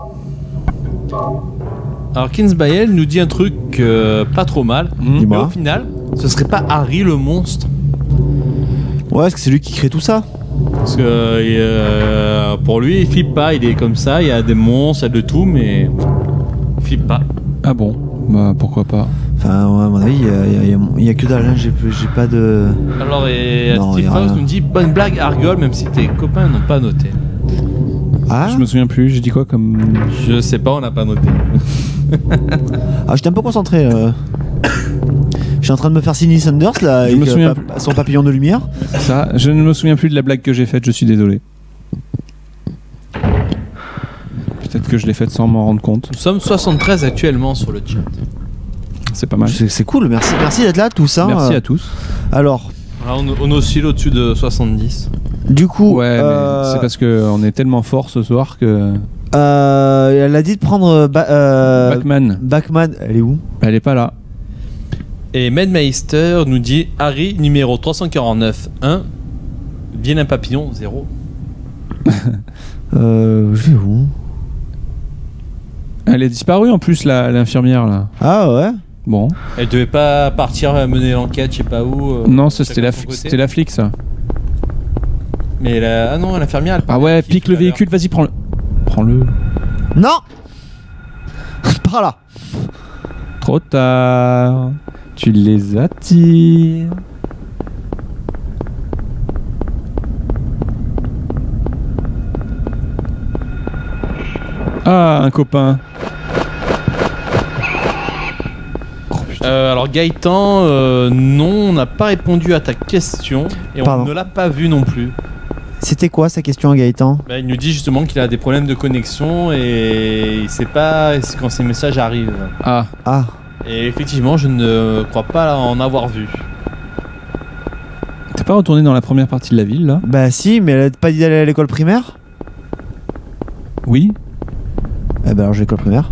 Alors Kinsbayel nous dit un truc euh, pas trop mal, mais Dis-moi. au final, ce serait pas Harry le monstre. Ouais, est-ce que c'est lui qui crée tout ça? Parce que euh, pour lui, il flippe pas, il est comme ça, il y a des monstres, il y a de tout, mais il flippe pas. Ah bon, bah pourquoi pas. Enfin, ouais, à mon avis, il y a, il y a- il y a- il y a que dalle, hein, j'ai j'ai pas de... Alors, et Non, Steve y a Fox rien. nous dit bonne blague, Argol, même si tes copains n'ont pas noté. Ah, Je me souviens plus, j'ai dit quoi comme... Je sais pas, on n'a pas noté. ah j'étais un peu concentré. euh. Je suis en train de me faire Sidney Sanders là, Je avec me euh, souviens pa- son papillon de lumière. Ça, je ne me souviens plus de la blague que j'ai faite, je suis désolé. Peut-être que je l'ai faite sans m'en rendre compte. Nous sommes soixante-treize actuellement sur le chat. C'est pas mal. C'est c'est cool, merci, merci d'être là, tout ça. Merci euh. à tous. Alors, Alors, on, on oscille au-dessus de soixante-dix. du coup, Ouais, euh, mais c'est parce qu'on est tellement fort ce soir que... euh, elle a dit de prendre ba euh, Backman, Backman. Elle est où? elle est pas là. Et Medmeister nous dit Harry numéro trois cent quarante-neuf un, Vilain papillon zéro. Euh, je vais où? Elle est disparue en plus, la- l'infirmière là. Ah ouais. Bon. Elle devait pas partir mener l'enquête, je sais pas où. euh, Non, ça, c'était chacun la, de son côté. c'était la flic ça. Mais la... ah non, l'infirmière. elle Ah parlait ouais, à qui pique tout le à l'heure véhicule, vas-y, prends-le. Prends-le. Non. Par là. Trop tard. Tu les attires. Ah, un copain. Euh, alors Gaëtan, euh, non, on n'a pas répondu à ta question et Pardon. on ne l'a pas vu non plus. C'était quoi sa question à Gaëtan? Bah, il nous dit justement qu'il a des problèmes de connexion et il sait pas quand ces messages arrivent. Ah, Ah. Et effectivement, je ne crois pas en avoir vu. t'es pas retourné dans la première partie de la ville là? Bah si, mais elle a pas dit d'aller à l'école primaire? Oui. Eh ben alors j'ai l'école primaire.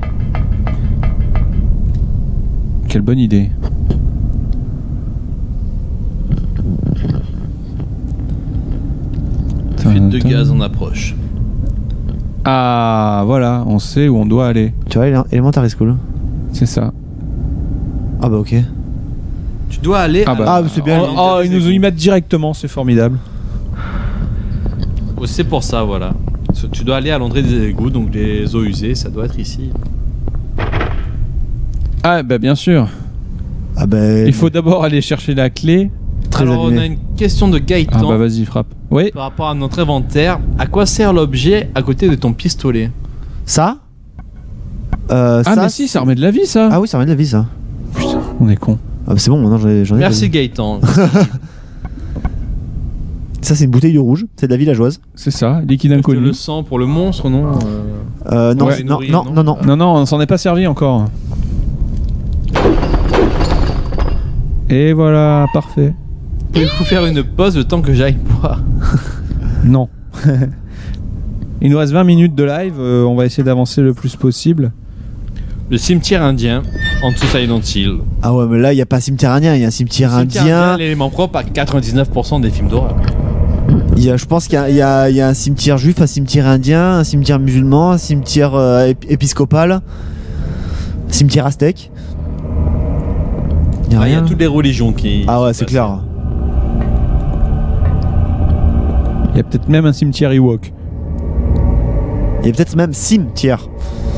Quelle bonne idée. Fuite de gaz en approche. Ah, voilà, on sait où on doit aller. Tu vois, Elementary School. C'est ça. Ah bah ok. Tu dois aller. Ah, à bah. la- Ah, c'est bien. Oh, oh, ils nous y mettent directement, c'est formidable. Oh, c'est pour ça, voilà. Tu dois aller à l'entrée des égouts, donc les eaux usées, ça doit être ici. Ah, bah bien sûr. Ah bah. Il faut d'abord aller chercher la clé. Très Alors, on abîmé. a une question de Ah, Gaëtan. bah vas-y, frappe. Oui. Par rapport à notre inventaire, à quoi sert l'objet à côté de ton pistolet? Ça euh, Ah, ça, mais si, ça remet de la vie, ça. Ah oui, ça remet de la vie ça. Putain, on est con. Ah bah c'est bon, maintenant j'en ai. j'en ai Merci pas vu. Gaëtan. Ça c'est une bouteille de rouge, c'est de la villageoise. C'est ça, liquide Tu inconnu. le sens pour le monstre, non euh, Euh, non, Ouais. c'est- non, nourrir, non, non non, non. Non, non, on s'en est pas servi encore. Et voilà, parfait. Pouvez-vous faire une pause le temps que j'aille boire? Non. Il nous reste vingt minutes de live, euh, on va essayer d'avancer le plus possible. Le cimetière indien, en dessous Silent Hill. Ah ouais, mais là il y a pas cimetière indien, il y a un cimetière Cimetière indien. l'élément propre à quatre-vingt-dix-neuf pour cent des films d'horreur. Il y a, je pense qu'il y a, il y a- il y a un cimetière juif, un cimetière indien, un cimetière musulman, un cimetière euh, ép- épiscopal, un cimetière aztèque. Il y a Ah, il y a rien. toutes les religions qui. Ah ouais, qui c'est passent. clair. Il y a peut-être même un cimetière Ewok. Il y a peut-être même cimetière.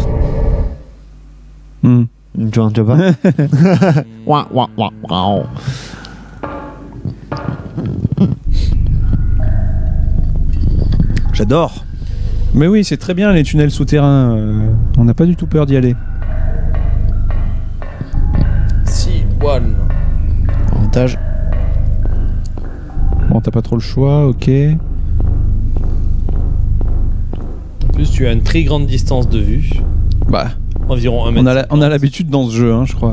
Hmm. Tu vois, tu vois pas Ouah, ouah, ouah, ouah. J'adore. Mais oui, c'est très bien les tunnels souterrains. euh, on n'a pas du tout peur d'y aller. Si, one. Avantage. Bon, t'as pas trop le choix, ok. En plus, tu as une très grande distance de vue. Bah, Environ un on mètre. a la- on a l'habitude dans ce jeu, hein, je crois.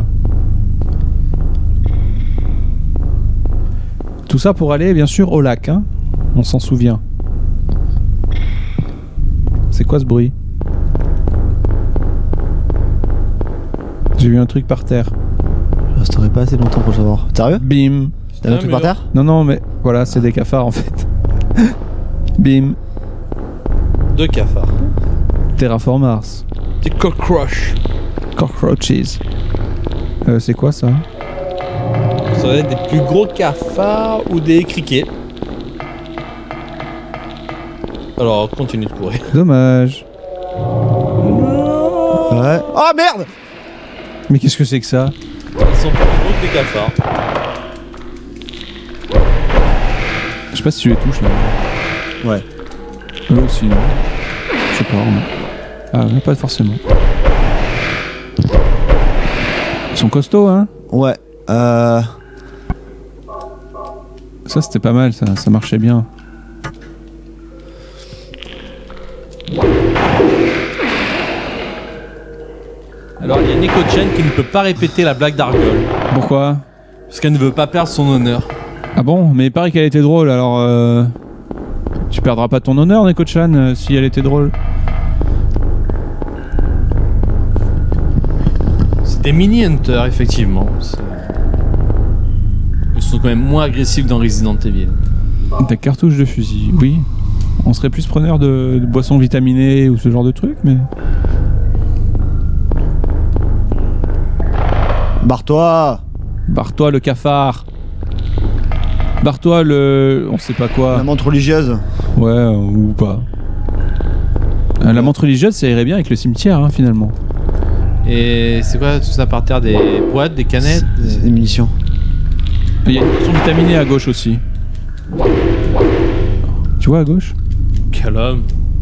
Tout ça pour aller, bien sûr, au lac, hein. On s'en souvient. C'est quoi ce bruit? J'ai vu un truc par terre. Je resterai pas assez longtemps pour le savoir. Sérieux Bim. T'as un Ah, truc mais par non. terre Non, non, mais voilà, c'est des cafards en fait. Bim. Deux cafards. Terraform Mars. Des cockroach. Cockroaches. Euh, c'est quoi ça? Ça doit être des plus gros cafards ou des criquets. Alors, continue de courir. Dommage. Ouais. Oh merde. Mais qu'est-ce que c'est que ça? Ils sont plus gros que les cafards. Je sais pas si tu les touches là. Ouais. Eux aussi, non? Je sais pas. non. Ah, mais pas forcément. Ils sont costauds, hein? Ouais. Euh. Ça, c'était pas mal, ça, ça marchait bien. Alors, il y a Neko-chan qui ne peut pas répéter la blague d'Argol. Pourquoi? Parce qu'elle ne veut pas perdre son honneur. Ah bon? Mais il paraît qu'elle était drôle, alors euh... tu perdras pas ton honneur, Neko-chan, euh, si elle était drôle. C'était Mini Hunter, effectivement. C'est- Ils sont quand même moins agressifs dans Resident Evil. Des cartouches de fusil, oui. On serait plus preneur de, de boissons vitaminées ou ce genre de trucs, mais... Barre-toi. Barre-toi le cafard. Barre-toi le... on sait pas quoi. La montre religieuse. Ouais, euh, ou pas. Euh, la montre religieuse, ça irait bien avec le cimetière, hein, finalement. Et c'est quoi tout ça par terre? Des boîtes, des canettes? C'est des- des munitions. Il y a une boisson vitaminée à gauche aussi. Tu vois à gauche? Quel homme.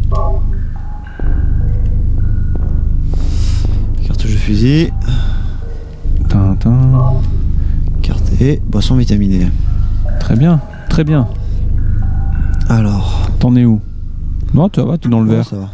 Cartouche de fusil. Tintin. Carte et boisson vitaminée. Très bien, très bien. Alors. T'en es où? Non, tu vas, t'es dans le Ouais, vert. ça va.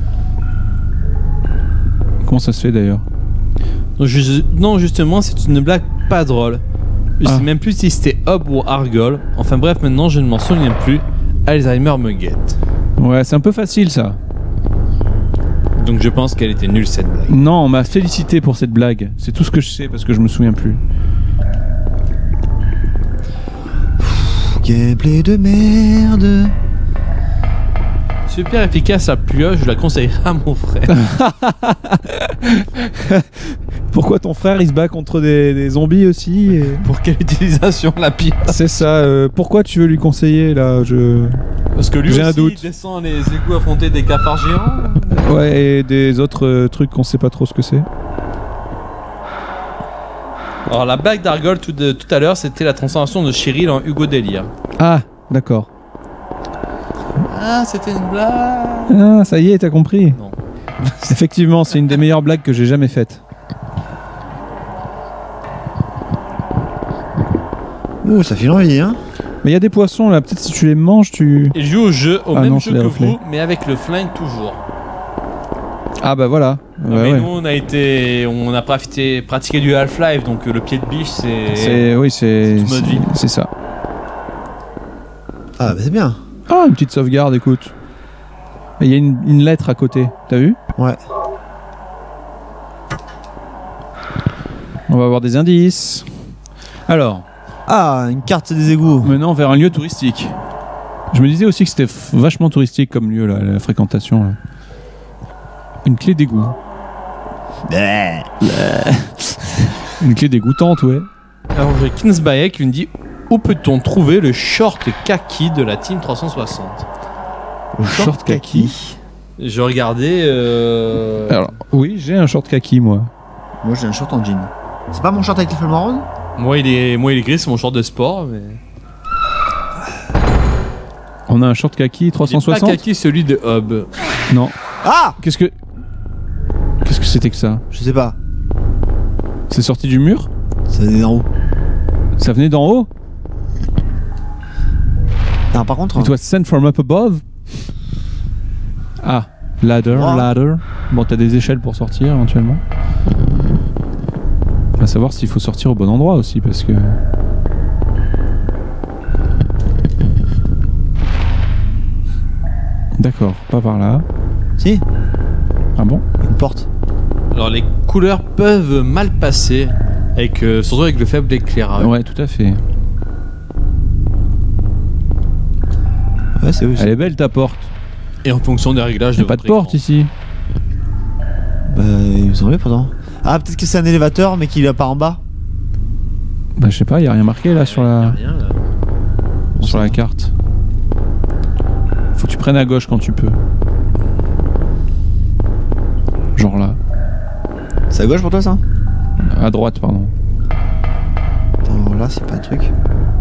Comment ça se fait d'ailleurs? Non, ju- non, justement, c'est une blague pas drôle. Je Ah. sais même plus si c'était Hob ou Argol. Enfin bref, maintenant je ne m'en souviens plus. Alzheimer me guette. Ouais, c'est un peu facile ça. Donc je pense qu'elle était nulle cette blague. Non, on m'a félicité pour cette blague. C'est tout ce que je sais parce que je me souviens plus. Gameplay de merde. Super efficace à pluie, je la conseillerais à mon frère. Pourquoi ton frère il se bat contre des, des zombies aussi et... Pour quelle utilisation la pire? C'est ça. Euh, pourquoi tu veux lui conseiller là je... Parce que lui J'ai aussi un doute. il descend les égouts affronter des cafards géants. Ouais, et des autres euh, trucs qu'on sait pas trop ce que c'est. Alors la blague d'Argol tout, de- tout à l'heure, c'était la transformation de Cheryl en Hugo Délire. Ah, d'accord. Ah, c'était une blague. Ah, ça y est, t'as compris. Non. Effectivement, c'est une des meilleures blagues que j'ai jamais faites. Ouh, ça fait envie, hein. Mais il y a des poissons là, peut-être si tu les manges, tu... Il joue au jeu, au Ah même non, jeu c'est que les reflets. vous, mais avec le flingue toujours. Ah bah voilà. Non, Bah mais ouais. nous, on a été, on a pratiqué, pratiqué du Half-Life, donc euh, le pied de biche, c'est. C'est... Oui, c'est... c'est toute notre vie. C'est ça. Ah, bah c'est bien. Ah, une petite sauvegarde, écoute. Il y a une, une lettre à côté, t'as vu? Ouais. On va avoir des indices. Alors, Ah, une carte des égouts. maintenant vers un lieu touristique. Je me disais aussi que c'était f- vachement touristique comme lieu, là, la fréquentation. Là. Une clé d'égout. Ouais. Une clé dégoûtante, ouais. Alors j'ai Kinsbayek qui me dit où peut-on trouver le short kaki de la Team trois cent soixante? Le short kaki. Je regardais. Euh... Alors, oui, j'ai un short kaki, moi. Moi j'ai un short en jean. C'est pas mon short avec les flammes marron? Moi, il est, moi, il est gris, c'est mon short de sport, mais. On a un short kaki trois cent Il est pas soixante. kaki, celui de Hub. Non. Ah, Qu'est-ce que... Qu'est-ce que c'était que ça? je sais pas. C'est sorti du mur? Ça venait d'en haut. Ça venait d'en haut? Non, par contre. It was sent from up above? Ah, ladder, Wow. ladder. Bon, t'as des échelles pour sortir éventuellement. On va savoir s'il faut sortir au bon endroit aussi parce que. D'accord, pas par là. Si, Ah bon? une porte. Alors, les couleurs peuvent mal passer, avec, euh, surtout avec le faible éclairage. Ouais, tout à fait. Ouais, c'est où ça? Elle est belle ta porte. Et en fonction des réglages Y'a de pas de votre porte écran. ici. Bah, il me semblait pourtant. Ah, peut-être que c'est un élévateur mais qu'il est pas en bas. Bah, je sais pas, y a rien marqué là sur Y a la, rien, là. sur la carte. Faut que tu prennes à gauche quand tu peux. Genre là. C'est à gauche pour toi ça? À droite, pardon. Attends, là c'est pas un truc.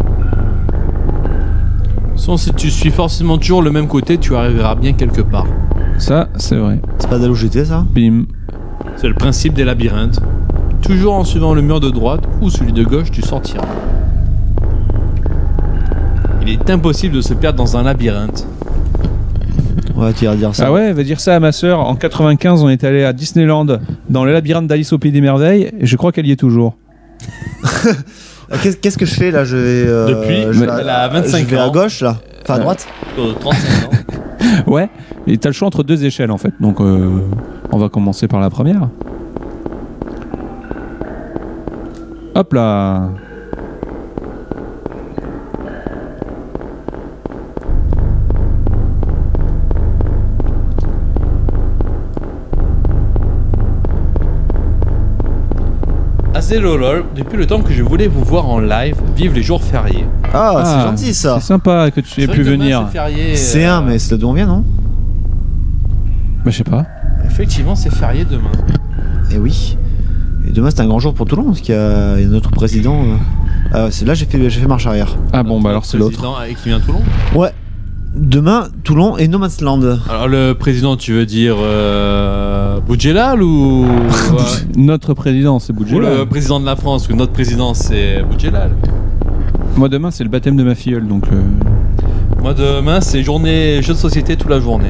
Sinon, si tu suis forcément toujours le même côté, tu arriveras bien quelque part. Ça, c'est vrai. C'est pas d'aller où j'étais ça? Bim. C'est le principe des labyrinthes. Toujours en suivant le mur de droite ou celui de gauche, tu sortiras. Il est impossible de se perdre dans un labyrinthe. Ouais, tu iras dire ça. Ah ouais, va dire ça à ma sœur. En quatre-vingt-quinze, on est allé à Disneyland dans le labyrinthe d'Alice au Pays des Merveilles et je crois qu'elle y est toujours. Ah, Qu'est-ce qu'est-ce que je fais là? Je vais. euh, Depuis, je vais elle a à- vingt-cinq Je vais à ans. gauche là. Enfin à Ouais. droite. Euh, trente-cinq ans. Ouais, et t'as le choix entre deux échelles en fait. Donc euh, on va commencer par la première. Hop là. Azelolol, depuis le temps que je voulais vous voir en live, vive les jours fériés. Ah, c'est gentil ça. C'est sympa que tu aies C'est pu vrai que demain, venir. C'est férié. C'est euh, un, mais c'est là d'où on vient, non? Bah je sais pas. Effectivement, c'est férié demain. Eh oui. Et demain c'est un grand jour pour Toulon parce qu'il y a, il y a notre président. euh. Ah, c'est là j'ai fait j'ai fait marche arrière. Ah bon bah alors c'est l'autre. Président avec qui vient à Toulon. Ouais. Demain Toulon et No Man's Land. Alors le président, tu veux dire euh, Boudjelal ou ouais. Notre président c'est Ou Boudjelal. le président de la France, ou notre président c'est Boudjelal. Moi demain c'est le baptême de ma filleule donc. euh, Moi demain c'est journée jeux de société toute la journée.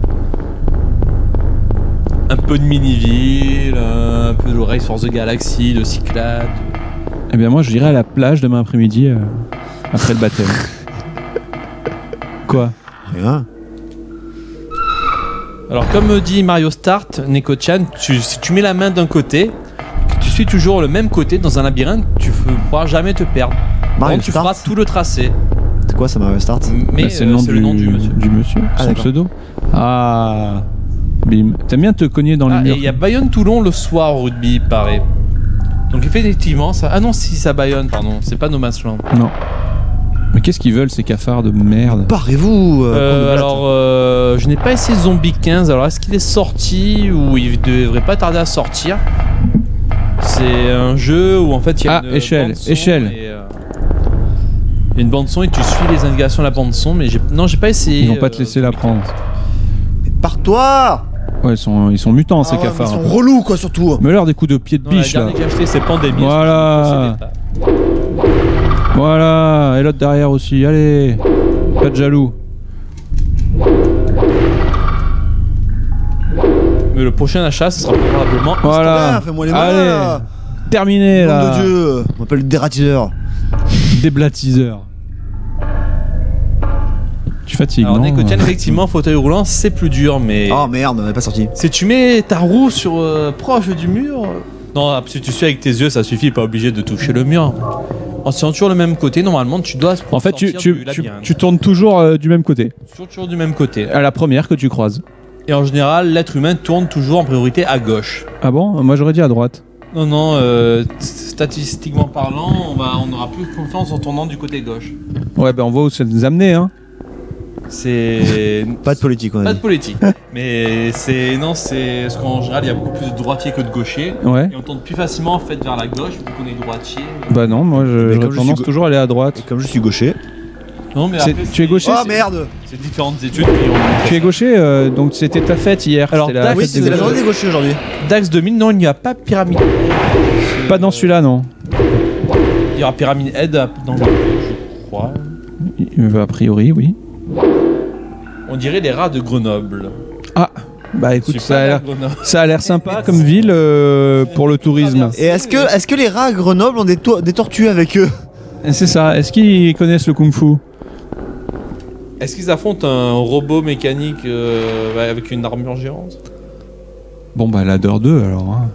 Un peu de Miniville, un peu de Race for the Galaxy, de Cyclade. Eh bien moi je dirais à la plage demain après-midi euh, après le baptême. Quoi? Rien. Alors comme dit Mario Start, Neko-chan, tu, si tu mets la main d'un côté, que tu suis toujours le même côté dans un labyrinthe, tu ne pourras jamais te perdre. Mario Donc tu Start. feras tout le tracé. C'est quoi ça, Mario Start? Mais Bah, c'est le, euh, nom c'est du, le nom du monsieur. du monsieur, Ah, son d'accord. pseudo. Ah, bim. T'aimes bien te cogner dans Ah, les et murs. il y a Bayonne-Toulon le soir au rugby, il paraît. Donc effectivement, ça... Ah non, si, ça Bayonne, pardon. C'est pas No Man's Land. Non. Mais qu'est-ce qu'ils veulent ces cafards de merde? Barrez-vous euh, Euh, con de blatte. alors, euh, je n'ai pas essayé Zombie quinze. Alors, est-ce qu'il est sorti ou il devrait pas tarder à sortir? C'est un jeu où en fait il y a Ah, une échelle, bande-son échelle. et, euh, il y a une bande son et tu suis les indications de la bande son, mais j'ai non, j'ai pas essayé. Ils vont pas te euh, laisser la prendre. Mais pars-toi. Ouais, ils sont, ils sont mutants ces Ah ouais, mais cafards. Ils sont relous quoi surtout. Mais leur des coups de pied de Non, la biche là. dernière que j'ai acheté c'est Pandémie. Voilà. Voilà, et l'autre derrière aussi, allez. Pas de jaloux. Mais le prochain achat, ce sera probablement. Voilà. Fais-moi les mains. Allez. là. Terminé Nom là. de Dieu. On m'appelle le dératiseur. Déblatiseur. Tu fatigues, Alors, non Neko-chan, effectivement, fauteuil roulant, c'est plus dur, mais. Oh merde, on n'est pas sorti. Si tu mets ta roue sur euh, proche du mur. Non, si tu suis avec tes yeux, ça suffit, pas obligé de toucher le mur. En faisant toujours le même côté, normalement, tu dois. En fait, tu, sortir tu, du tu, labyrinthe. tu tournes toujours euh, du même côté. Toujours, toujours du même côté. À la première que tu croises. Et en général, l'être humain tourne toujours en priorité à gauche. Ah bon? Moi j'aurais dit à droite. Non, non, euh, statistiquement parlant, on, va, on aura plus confiance en tournant du côté gauche. Ouais, ben on voit où ça nous amener, hein. C'est. Pas de politique, on a Pas de dit. politique. Mais c'est. Non, c'est. Parce qu'en général, il y a beaucoup plus de droitiers que de gauchers. Ouais. Et on tourne plus facilement en fait vers la gauche, vu qu'on est droitier. Bah non, moi je- Mais j'aurais comme je tendance suis toujours à aller à droite. Et comme je suis gaucher. Non, mais C'est- après, tu es c'est- gaucher, Oh c'est- merde. C'est différentes études qui ont. Tu es gaucher, euh, donc c'était ta fête hier. Alors, C'était la Dax, Oui, fête des c'est la gauchers. journée des gauchers aujourd'hui. Dax deux mille, non, il n'y a pas pyramide. Pas dans celui-là, non. Il y aura pyramide Head dans le jeu, je crois. Euh, A priori, oui. On dirait les rats de Grenoble. Ah, bah écoute, Je suis ça pas a allé à l'air, Grenoble. ça a l'air sympa comme ville euh, pour le tourisme. Et est-ce que, est-ce que les rats à Grenoble ont des, to- des tortues avec eux? Et c'est ça. Est-ce qu'ils connaissent le kung-fu? Est-ce qu'ils affrontent un robot mécanique euh, ouais, avec une armure géante? Bon bah ladder deux alors. Hein.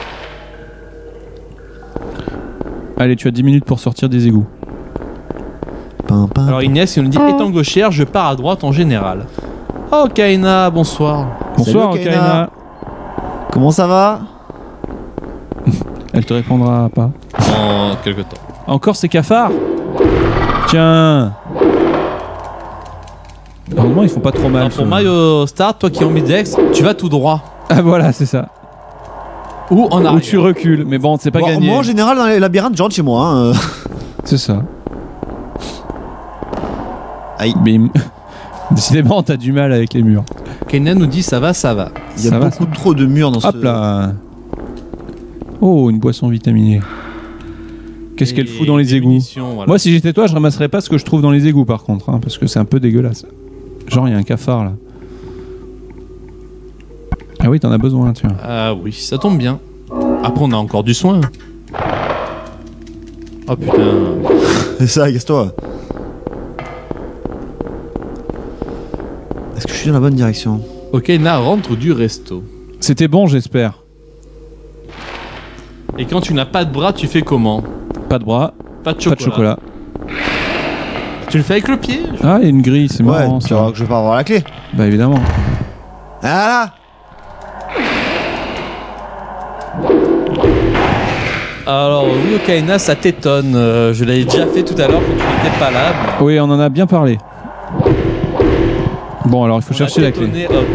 Allez, tu as dix minutes pour sortir des égouts. Pin, pin, Alors Inès, il nous dit étant gauchère, je pars à droite en général. Oh Kaina, bonsoir. Bonsoir Salut, Kaina. Kaina. Comment ça va? Elle te répondra pas. En quelque temps. Encore ces cafards? Tiens. Heureusement ils font pas trop mal. Alors, pour ceux- Mario Start, toi qui es en mid-dex, tu vas tout droit. Ah voilà, c'est ça. Ou en Ou arrière. tu recules, mais bon, c'est pas Bon, gagné. moi en général dans les labyrinthes, je rentre chez moi. Hein. euh. C'est ça. Aïe. Bim. Décidément, t'as du mal avec les murs. Kaina nous dit ça va, ça va. Il y a Ça va, beaucoup trop de murs dans ce. Hop là. Oh, une boisson vitaminée. Qu'est-ce qu'elle fout dans les Et égouts? munitions, voilà. Moi, si j'étais toi, je ramasserais pas ce que je trouve dans les égouts, par contre, hein, parce que c'est un peu dégueulasse. Genre, il y a un cafard là. Ah oui, t'en as besoin, tiens. Ah oui, ça tombe bien. Après, on a encore du soin. Oh putain. C'est ça, casse-toi. Est-ce que je suis dans la bonne direction? Ok, Na rentre du resto. C'était bon, j'espère. Et quand tu n'as pas de bras, tu fais comment? Pas de bras, Pas de chocolat. pas de chocolat. Tu le fais avec le pied? Ah, il y a une grille, c'est Ouais, marrant tu ça. vois que je vais pas avoir la clé. Bah évidemment. Ah Alors oui, Okaina, ça t'étonne. Euh, je l'avais déjà fait tout à l'heure quand tu n'étais pas là. mais Oui, on en a bien parlé. Bon, alors il faut on a chercher la clé. tétonné, hop.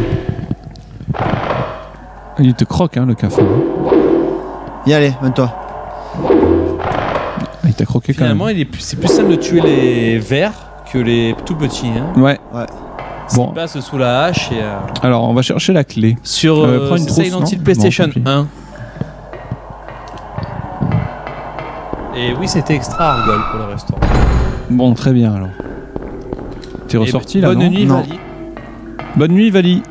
Il te croque, hein, le cafard. Viens, allez, mène-toi. Il t'a croqué quand Finalement, il est plus- c'est plus simple de tuer les verts que les tout petits. Hein. même. Ouais. Ouais. Bon, Ils passent sous la hache et... euh, alors on va chercher la clé. Sur Euh, euh, prends une trousse, Silent non Hill PlayStation Non, tant pis. un. Et oui, c'était extra argol pour le restaurant. Bon, très bien alors. T'es Et ressorti là, bonne non nuit, Non. Vali. Bonne nuit, Vali.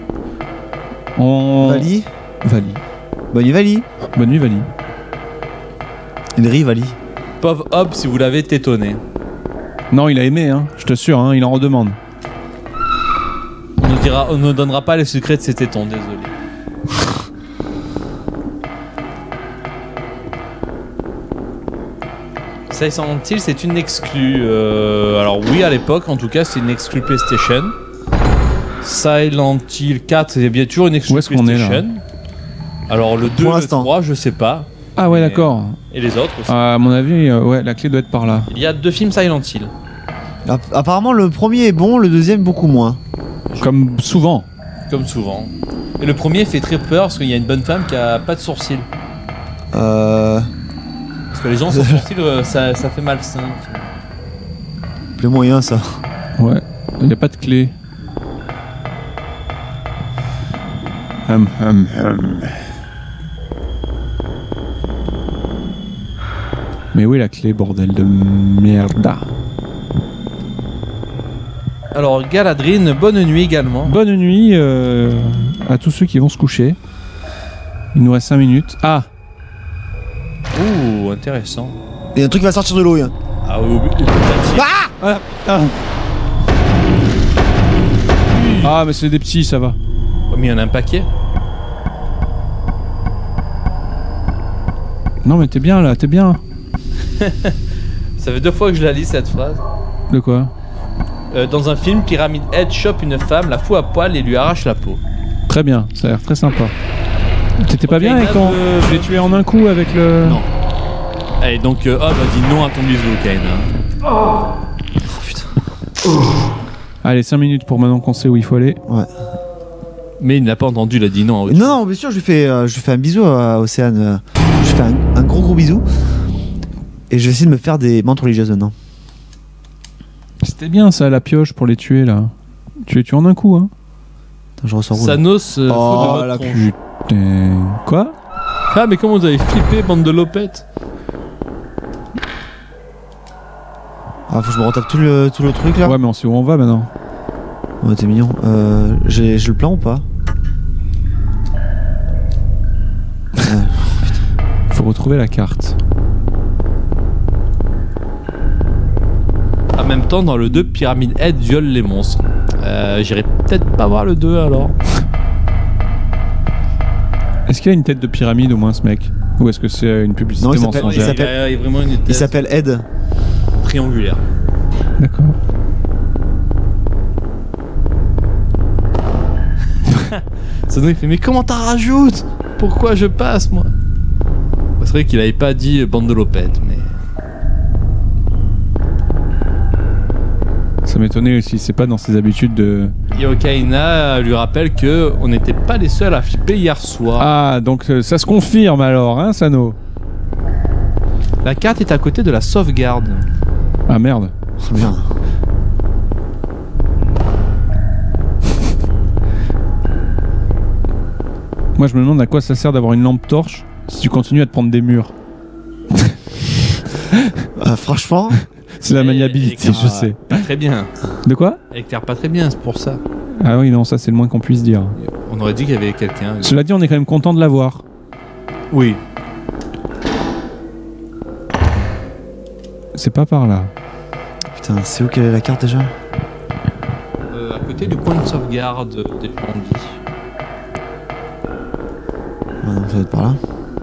On... Vali. Vali. Bonne nuit, Vali. Bonne nuit, Vali. Il rit, Vali. Pauvre Hob, si vous l'avez tétonné. Non, il a aimé, hein. Je t'assure, hein, il en redemande. On ne dira, on ne donnera pas les secrets de ces tétons, désolé. Silent Hill, c'est une exclue. Euh, alors oui, à l'époque, en tout cas, c'est une exclue PlayStation. Silent Hill quatre, c'est bien toujours une exclue Où est-ce qu'on est, là PlayStation. Alors le deux, le l'instant. trois, je sais pas. Ah ouais, Et- d'accord. Et les autres aussi. À mon avis, euh, ouais, la clé doit être par là. Il y a deux films Silent Hill. App- Apparemment, le premier est bon, le deuxième beaucoup moins. Comme souvent. Comme souvent. Et le premier fait très peur parce qu'il y a une bonne femme qui a pas de sourcils. Euh. Parce que les gens sans sourcils, euh, ça, ça fait malsain. Les moyens, ça. Ouais. Il n'y a pas de clé. Hum, hum, hum. Mais où est la clé, bordel de merde? Alors Galadriel, bonne nuit également. Bonne nuit euh, à tous ceux qui vont se coucher. Il nous reste cinq minutes. Ah, Ouh, intéressant. Il y a un truc qui va sortir de l'eau, hein. Ah oui, oui, oui, oui. ah, ah. Ah, mais c'est des petits, ça va. Oh, mais il y en a un paquet. Non, mais t'es bien là, t'es bien. Ça fait deux fois que je la lis cette phrase. De quoi? Euh, dans un film, Pyramid Head chope une femme, la fout à poil et lui arrache la peau. Très bien, ça a l'air très sympa. T'étais pas Ok, bien avec ton. euh, Tu l'as tué en un coup avec le. Non. Allez, donc, euh, Hob a dit non à ton bisou, Kane. Hein. Allez, cinq minutes pour maintenant qu'on sait où il faut aller. Ouais. Mais il n'a pas entendu, il a dit non à autre Non, chose. non, bien sûr, je lui fais, euh, je lui fais un bisou à Océane. euh, je lui fais un, un gros gros bisou. Et je vais essayer de me faire des mantes religieuses maintenant. C'était bien ça, la pioche pour les tuer là. Tu les tues en un coup, hein. Attends, je ressors où là Sanos, euh, Oh, faut de la votre tronche. Putain. Quoi? Ah, mais comment vous avez flippé, bande de lopettes. Ah, faut que je me retape tout le, tout le truc là. Ouais, mais on sait où on va maintenant. Ouais, t'es mignon. Euh, j'ai, j'ai le plan ou pas? Faut retrouver la carte. En même temps, dans le deux, Pyramid Head viole les monstres. Euh, J'irai peut-être pas voir le deux alors. Est-ce qu'il a une tête de pyramide au moins ce mec? Ou est-ce que c'est une publicité Non, il s'appelle- mensongère? il s'appelle- Il a, il a vraiment une Il tête s'appelle Ed. triangulaire. D'accord. Sanos il fait mais comment t'en rajoutes? Pourquoi je passe moi? C'est vrai qu'il avait pas dit bande de lopettes, mais. Ça m'étonnait aussi, c'est pas dans ses habitudes de... Yokaina lui rappelle que on n'était pas les seuls à flipper hier soir. Ah, donc euh, ça se confirme alors, hein, Sano? La carte est à côté de la sauvegarde. Ah merde. C'est bien. Moi je me demande à quoi ça sert d'avoir une lampe torche si tu continues à te prendre des murs. Euh, franchement, C'est la Et- maniabilité, et- je sais. Pas très bien. De quoi? Elle éclaire pas très bien, c'est pour ça. Ah oui, non, ça c'est le moins qu'on puisse dire. On aurait dit qu'il y avait quelqu'un. Cela dit, on est quand même content de l'avoir. Oui. C'est pas par là. putain, c'est où qu'elle est la carte déjà? Euh, à côté du point de sauvegarde des bandits. Ah non, ça doit être par là.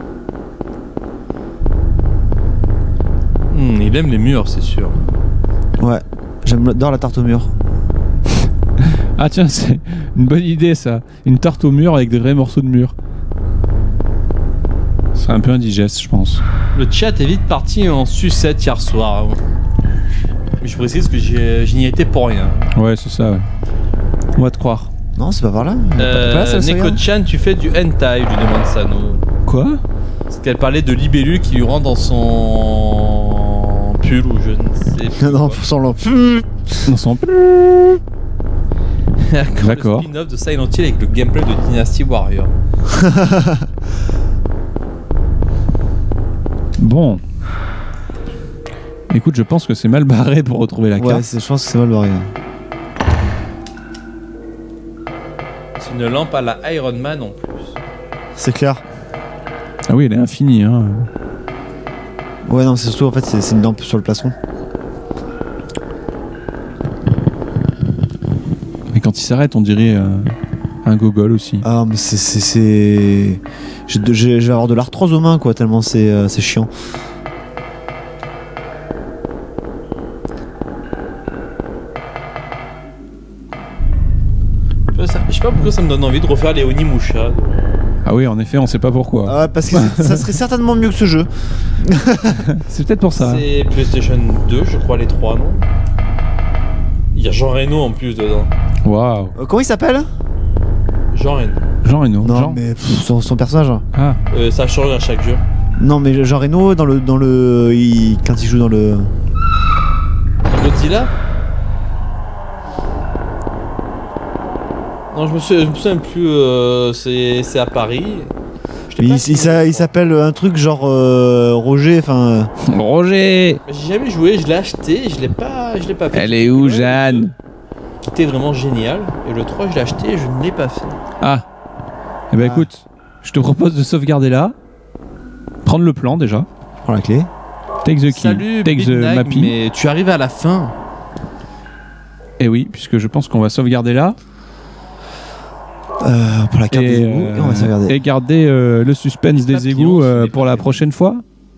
Hmm, il aime les murs, c'est sûr. Ouais, j'adore la tarte au mur. Ah tiens, c'est une bonne idée ça. Une tarte au mur avec des vrais morceaux de mur. Ce serait un peu indigeste, je pense. Le chat est vite parti en sucette hier soir. Mais je précise que j'ai- je n'y étais pour rien. Ouais, c'est ça, ouais. On va te croire. Non, c'est pas par là. Elle est pas- Euh, pas là, ça, ça regarde Neko-chan, tu fais du hentai, lui demande Sano. Quoi? Parce qu'elle parlait de libellule qui lui rentre dans son pull ou je ne sais plus. Non, quoi. pour son lampe. On s'en... Encore D'accord. Le spin-off de Silent Hill avec le gameplay de Dynasty Warrior. Bon. Écoute, je pense que c'est mal barré pour retrouver la Ouais, carte. c'est- je pense que c'est mal barré. C'est une lampe à la Iron Man en plus. C'est clair. Ah oui, elle est infinie, hein. Ouais, non, c'est surtout en fait, c'est c'est une lampe sur le plastron. Mais quand quand il s'arrête, on dirait euh, un gogol aussi. Ah, mais c'est. c'est, c'est... J'ai de- j'ai- Je vais avoir de l'arthrose aux mains, quoi, tellement c'est euh, c'est chiant. Ça- Je sais pas pourquoi ça me donne envie de refaire les Onimusha. Ah oui, en effet, on sait pas pourquoi. Ah, parce que c'est- ça serait certainement mieux que ce jeu. C'est peut-être pour ça. C'est PlayStation deux, je crois, les trois, non? Il y a Jean Reno en plus dedans. Waouh. Euh, comment il s'appelle? Jean Reno. Jean Reno. Non, Jean. mais pff, son, son personnage. Ah. Euh, ça change à chaque jeu. Non, mais Jean Reno, dans le, dans le, il- quand il joue dans le. Godzilla? Non, je me, suis, je me souviens plus. Euh, c'est c'est à Paris. Je sais Il, pas il si- s'a- il s'appelle un truc genre euh, Roger, enfin. Roger. J'ai jamais joué, je l'ai acheté, je l'ai pas, je l'ai pas fait. Elle est où, Jeanne? Qui était vraiment génial. Et le trois, je l'ai acheté et je ne l'ai pas fait. Ah. Eh ben Ah. écoute, je te propose de sauvegarder là. Prendre le plan déjà. Prends la clé. Take the key. Salut, Take the Big Nag, mapping. mais tu arrives à la fin. Et oui, puisque je pense qu'on va sauvegarder là. Euh, on prend la carte des Et, égouts et on va euh, se regarder. et garder euh, le suspense Les des papillons, égouts c'est euh, des pour la papillons. prochaine fois.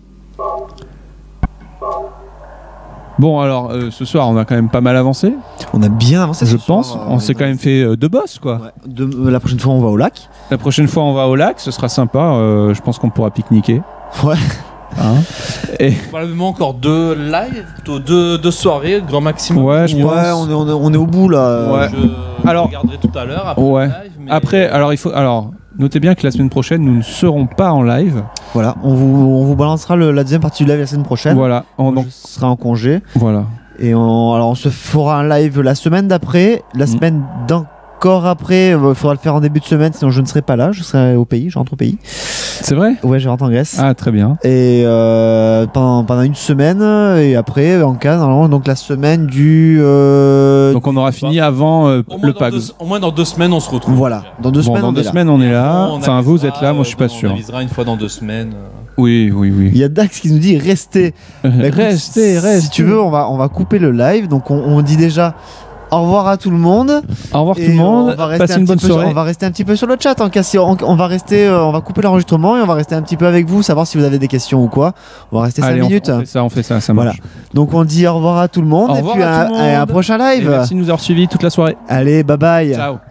Bon, alors euh, ce soir, on a quand même pas mal avancé, On a bien avancé. je ce soir, pense. euh, on s'est quand même fait euh, deux boss, quoi. Ouais. De- la prochaine fois, on va au lac. La prochaine fois, on va au lac, ce sera sympa. euh, je pense qu'on pourra pique-niquer. Ouais. Hein. Et Probablement encore deux lives, plutôt deux, deux soirées, grand maximum. ouais, je Ouais, pense. on est, on, est, on est au bout là. Ouais. Je Alors- regarderai tout à l'heure après Ouais. le live. Mais... Après, alors il faut, alors notez bien que la semaine prochaine, nous ne serons pas en live. Voilà, on vous, on vous balancera le- la deuxième partie du live la semaine prochaine. Voilà. On- Moi, donc, je serai en congé. voilà. Et on, alors on se fera un live la semaine d'après. La Mm. semaine d'encore après, il faudra le faire en début de semaine, sinon je ne serai pas là. Je serai au pays, je rentre au pays. C'est vrai? Ouais, je rentre en Grèce. Ah, très bien. Et euh, pendant, pendant une semaine, et après, en cas, normalement, donc la semaine du. euh, Donc on aura fini avant euh, au, moins le dans pack. deux, au moins dans deux semaines, on se retrouve. voilà, dans deux Bon, semaines, dans on deux est là. semaines, on est là. On Enfin, vous avisera, êtes là, moi je suis pas euh, sûr. On avisera une fois dans deux semaines. Oui, oui, oui. Il y a Dax qui nous dit restez. Bah, écoute, restez, restez. Si tu veux, on va, on va couper le live. Donc on, on dit déjà au revoir à tout le monde. Au revoir tout Et le monde. on va rester Passez un une petit bonne peu sur- soirée. on va rester un petit peu sur le chat. En cas si on, on va rester, euh, on va couper l'enregistrement et on va rester un petit peu avec vous, savoir si vous avez des questions ou quoi. On va rester cinq Allez, on- minutes. On fait ça, on fait ça, ça Voilà. marche. Donc on dit au revoir à tout le monde Au et revoir puis à à, tout le à un monde. prochain Et live. merci de nous avoir suivis toute la soirée. Allez, bye bye. Ciao.